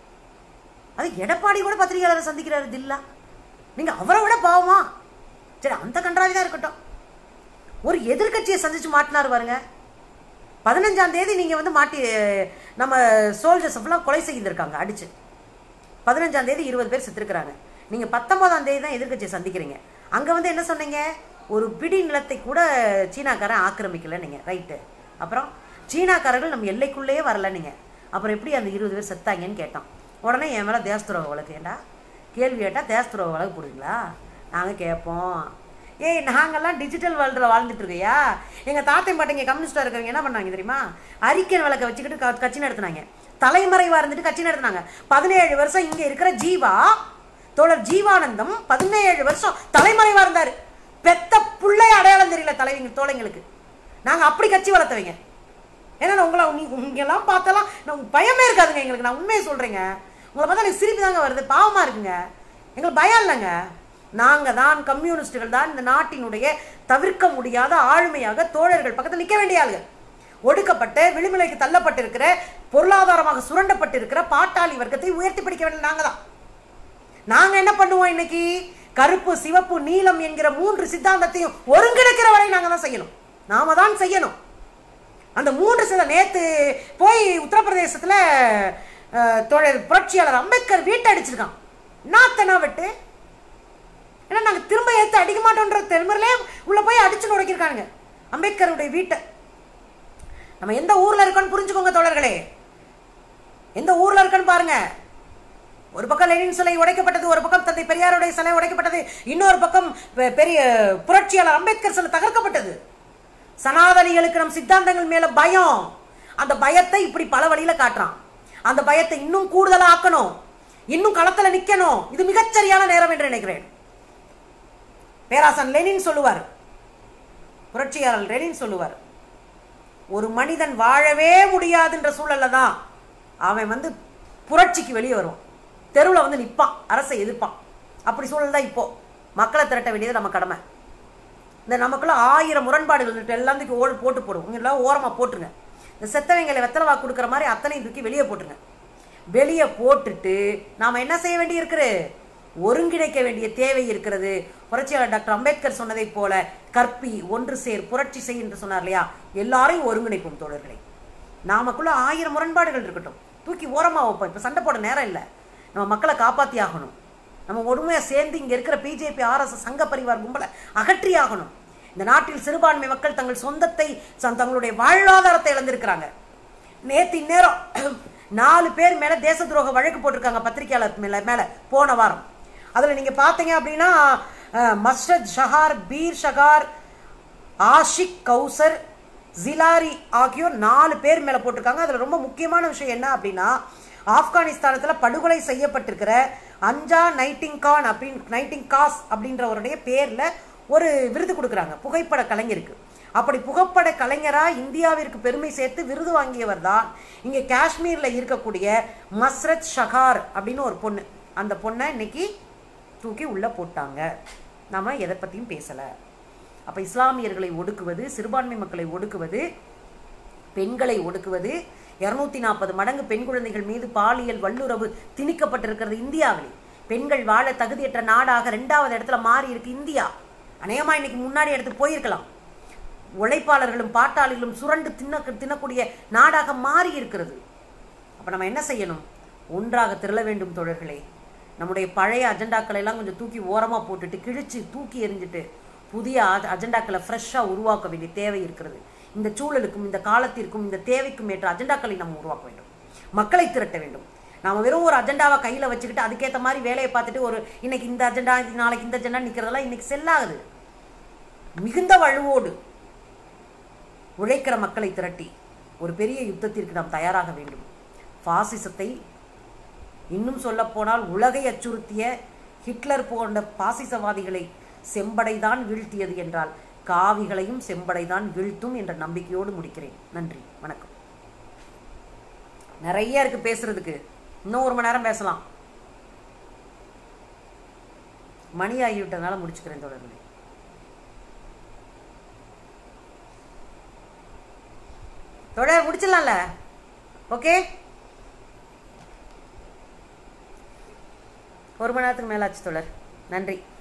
அது எடப்பாடி கூட பத்திரிகையாளரை சந்திக்கிறாரு தில்லா. நீங்க அவரை விட பாவமா? சரி, அந்த கன்றாவிதான் இருக்கட்டும். ஒரு எதிர்கட்சியை சந்திச்சு மாட்டினாரு பாருங்க. பதினஞ்சாம் தேதி நீங்க வந்து மாட்டி நம்ம சோல்ஜர்ஸ் எல்லாம் கொலை செய்திருக்காங்க அடிச்சு. பதினஞ்சாம் தேதி இருபது பேர் செத்துருக்கிறாங்க. நீங்க பத்தொன்பதாம் தேதி தான் எதிர்கட்சியை சந்திக்கிறீங்க. அங்க வந்து என்ன சொன்னீங்க? ஒரு பிடி நிலத்தை கூட சீனாக்காரன் ஆக்கிரமிக்கல நீங்க. ரைட்டு. அப்புறம் சீனாக்காரர்கள் நம்ம எல்லைக்குள்ளேயே வரல நீங்க. அப்புறம் எப்படி அந்த இருபது பேர் செத்தாங்கன்னு கேட்டோம். உடனே என் மேல தேசத்துறவு வழக்கு. ஏண்டா கேள்வி கேட்டா தேசத்துறவு வழக்கு போடுவீங்களா? நாங்க கேட்போம். ஏய், நாங்கெல்லாம் டிஜிட்டல் வேர்ல்டில் வாழ்ந்துட்டு இருக்கையா? எங்கள் தாத்தை பாட்டிங்க கம்யூனிஸ்டாக இருக்கிறவங்க என்ன பண்ணாங்க தெரியுமா? அறிக்கை வழக்கை வச்சுக்கிட்டு கட்சி நடத்தினாங்க. தலைமறைவாக இருந்துட்டு கட்சி நடத்தினாங்க. பதினேழு வருஷம் இங்கே இருக்கிற ஜீவா, தோழர் ஜீவானந்தம் பதினேழு வருஷம் தலைமறைவாக இருந்தார். பெத்த பிள்ளைய அடையாளம் தெரியல தலைவிங்க தோழைங்களுக்கு. நாங்கள் அப்படி கட்சி வளர்த்தவங்க. ஏன்னா உங்களை இங்கெல்லாம் பார்த்தாலாம் நான் பயமே இருக்காதுங்க எங்களுக்கு. நான் உண்மையை சொல்கிறேங்க. உங்களை பார்த்தா எனக்கு சிரிப்பு தாங்க வருது, பாவமாக இருக்குங்க. எங்களுக்கு பயம் இல்லைங்க. நாங்க தான் கம்யூனிஸ்டுகள் தான் இந்த நாட்டினுடைய தவிர்க்க முடியாத ஆளுமையாக தோழர்கள் பக்கத்தில் நிற்க வேண்டிய ஆளுங்க. ஒடுக்கப்பட்டு விளிம்புலைக்கு தள்ளப்பட்டிருக்கிற, பொருளாதாரமாக சுரண்டப்பட்டிருக்கிற பாட்டாளி வர்க்கத்தை உயர்த்தி பிடிக்க வேண்டிய நாங்க தான். நாங்க என்ன பண்ணுவோம்? இன்னைக்கு கருப்பு சிவப்பு நீலம் என்கிற மூன்று சித்தாந்தத்தையும் ஒருங்கிணைக்கிற வரை நாங்க தான் செய்யணும். நாம தான் செய்யணும். அந்த மூன்று சில நேத்து போய் உத்தரப்பிரதேசத்துல தோழர் புரட்சியாளர் அம்பேத்கர் வீட்டை அடிச்சிருக்கான். நாத்தனா விட்டு ஏன்னா நாங்கள் திரும்ப ஏற்று அடிக்க மாட்டோன்ற தெருமரிலே உள்ள போய் அடிச்சு நுழைக்கிருக்காங்க அம்பேத்கருடைய வீட்டை. நம்ம எந்த ஊர்ல இருக்கோன்னு புரிஞ்சுக்கோங்க தோழர்களே. எந்த ஊர்ல இருக்கன்னு பாருங்க. ஒரு பக்கம் லெனின் சிலை உடைக்கப்பட்டது, ஒரு பக்கம் தந்தை பெரியாருடைய சிலை உடைக்கப்பட்டது, இன்னொரு பக்கம் பெரிய புரட்சியாளர் அம்பேத்கர் சிலை தகர்க்கப்பட்டது. சனாதனிகளுக்கு நம் சித்தாந்தங்கள் மேல பயம். அந்த பயத்தை இப்படி பல வழியில காட்டுறான். அந்த பயத்தை இன்னும் கூடுதலா ஆக்கணும், இன்னும் களத்துல நிக்கணும். இது மிகச்சரியான நேரம் என்று நினைக்கிறேன். பேராசன் லெனின் சொல்லுவார், புரட்சியாளர் லெனின் சொல்லுவார், ஒரு மனிதன் வாழவே முடியாதுன்ற சூழல்ல தான் அவன் வந்து புரட்சிக்கு வெளியே வருவான், தெருவில் வந்து நிற்பான், அரசை எதிர்ப்பான். அப்படி சூழல் தான் இப்போ. மக்களை திரட்ட வேண்டியது நம்ம கடமை. இந்த நமக்குள்ள ஆயிரம் முரண்பாடுகள் எல்லாத்துக்கும் ஓடு போட்டு போடுவோம். எல்லாம் ஓரமாக போட்டுருங்க. இந்த செத்தவங்களை வெத்தலவா கொடுக்குற மாதிரி அத்தனையும் தூக்கி வெளியே போட்டுருங்க. வெளியே போட்டுட்டு நாம் என்ன செய்ய வேண்டி இருக்குது? ஒருங்கிணைக்க வேண்டிய தேவை இருக்கிறது. புரட்சியாளர் டாக்டர் அம்பேத்கர் சொன்னதை போல கற்பி ஒன்று சேர் புரட்சி செய் என்று சொன்னார் இல்லையா? எல்லாரையும் ஒருங்கிணைப்போம் தோழர்களை. நாமக்குள்ள ஆயிரம் முரண்பாடுகள் இருக்கட்டும், தூக்கி ஓரமாக வைப்போம். இப்போ சண்டை போட நேரம் இல்லை. நம்ம மக்களை காப்பாற்றி ஆகணும். நம்ம ஒருமையாக சேர்ந்து இங்கே இருக்கிற பிஜேபி ஆர்எஸ்எஸ் சங்க பரிவார் கும்பலை அகற்றி ஆகணும். இந்த நாட்டில் சிறுபான்மை மக்கள் தங்கள் சொந்தத்தை தங்களுடைய வாழ்வாதாரத்தை இழந்திருக்கிறாங்க. நேற்று நேரம் நாலு பேர் மேல தேச துரோக வழக்கு போட்டிருக்காங்க பத்திரிகையாளர் மேல மேல போன வாரம். அதில் நீங்கள் பார்த்தீங்க அப்படின்னா மஸ்ரத் ஷஹார், பீர் ஷகார், ஆஷிக் கௌசர், ஜிலாரி ஆகியோர் நாலு பேர் மேலே போட்டிருக்காங்க. அதில் ரொம்ப முக்கியமான விஷயம் என்ன அப்படின்னா, ஆப்கானிஸ்தானத்தில் படுகொலை செய்யப்பட்டிருக்கிற அஞ்சா நைட்டிங்கான் அப்படின்னு நைட்டிங்காஸ் அப்படின்றவருடைய பேரில் ஒரு விருது கொடுக்குறாங்க புகைப்பட கலைஞருக்கு. அப்படி புகைப்பட கலைஞராக இந்தியாவிற்கு பெருமை சேர்த்து விருது வாங்கியவர் தான் இங்கே காஷ்மீரில் இருக்கக்கூடிய மஸ்ரத் ஷகார் அப்படின்னு ஒரு பொண்ணு. அந்த பொண்ணை இன்னைக்கு தூக்கி உள்ளே போட்டாங்க. நம்ம எதை பற்றியும் பேசலை. அப்போ இஸ்லாமியர்களை ஒடுக்குவது, சிறுபான்மை மக்களை ஒடுக்குவது, பெண்களை ஒடுக்குவது, இரநூத்தி நாற்பது மடங்கு பெண் குழந்தைகள் மீது பாலியல் வல்லுறவு திணிக்கப்பட்டிருக்கிறது இந்தியாவில். பெண்கள் வாழ தகுதியற்ற நாடாக ரெண்டாவது இடத்துல மாறி இருக்கு இந்தியா. அநேகமாக இன்னைக்கு முன்னாடி இடத்துக்கு போயிருக்கலாம். உழைப்பாளர்களும் பாட்டாளிகளும் சுரண்டு தின்ன தின்னக்கூடிய நாடாக மாறி இருக்கிறது. அப்போ நம்ம என்ன செய்யணும்? ஒன்றாக திரள வேண்டும் தோழர்களே. நம்முடைய பழைய அஜெண்டாக்களை எல்லாம் கொஞ்சம் தூக்கி ஓரமாக போட்டுட்டு கிழிச்சு தூக்கி எறிஞ்சிட்டு புதிய அஜெண்டாக்களை ஃப்ரெஷ்ஷாக உருவாக்க வேண்டிய தேவை இருக்கிறது. இந்த சூழலுக்கும் இந்த காலத்திற்கும் இந்த தேவைக்கும் ஏற்ற அஜெண்டாக்களை நம்ம உருவாக்க வேண்டும். மக்களை திரட்ட வேண்டும். நாம் வெறும் ஒரு அஜெண்டாவை கையில் வச்சுக்கிட்டு அதுக்கேற்ற மாதிரி வேலையை பார்த்துட்டு ஒரு இன்னைக்கு இந்த அஜெண்டா நாளைக்கு இந்த அஜெண்டா நிற்கிறதெல்லாம் இன்னைக்கு செல்லாகுது. மிகுந்த வலுவோடு உழைக்கிற மக்களை திரட்டி ஒரு பெரிய யுத்தத்திற்கு நாம் தயாராக வேண்டும். பாசிசத்தை, இன்னும் சொல்ல போனால் உலகை அச்சுறுத்திய ஹிட்லர் போன்ற பாசிசவாதிகளை செம்படைதான் வீழ்த்தியது என்றால் காவிகளையும் செம்படைதான் வீழ்த்தும் என்ற நம்பிக்கையோடு முடிக்கிறேன். நன்றி, வணக்கம். நிறைய இருக்கு பேசுறதுக்கு, இன்னும் ஒரு மணி நேரம் பேசலாம். மணி ஆகிவிட்டதுனால முடிச்சுக்கிறேன் தொடர்களே. தொடர் முடிச்சிடலாம்ல? ஓகே, ஒரு மணி நேரத்துக்கு மேலாச்சு தொடர். நன்றி.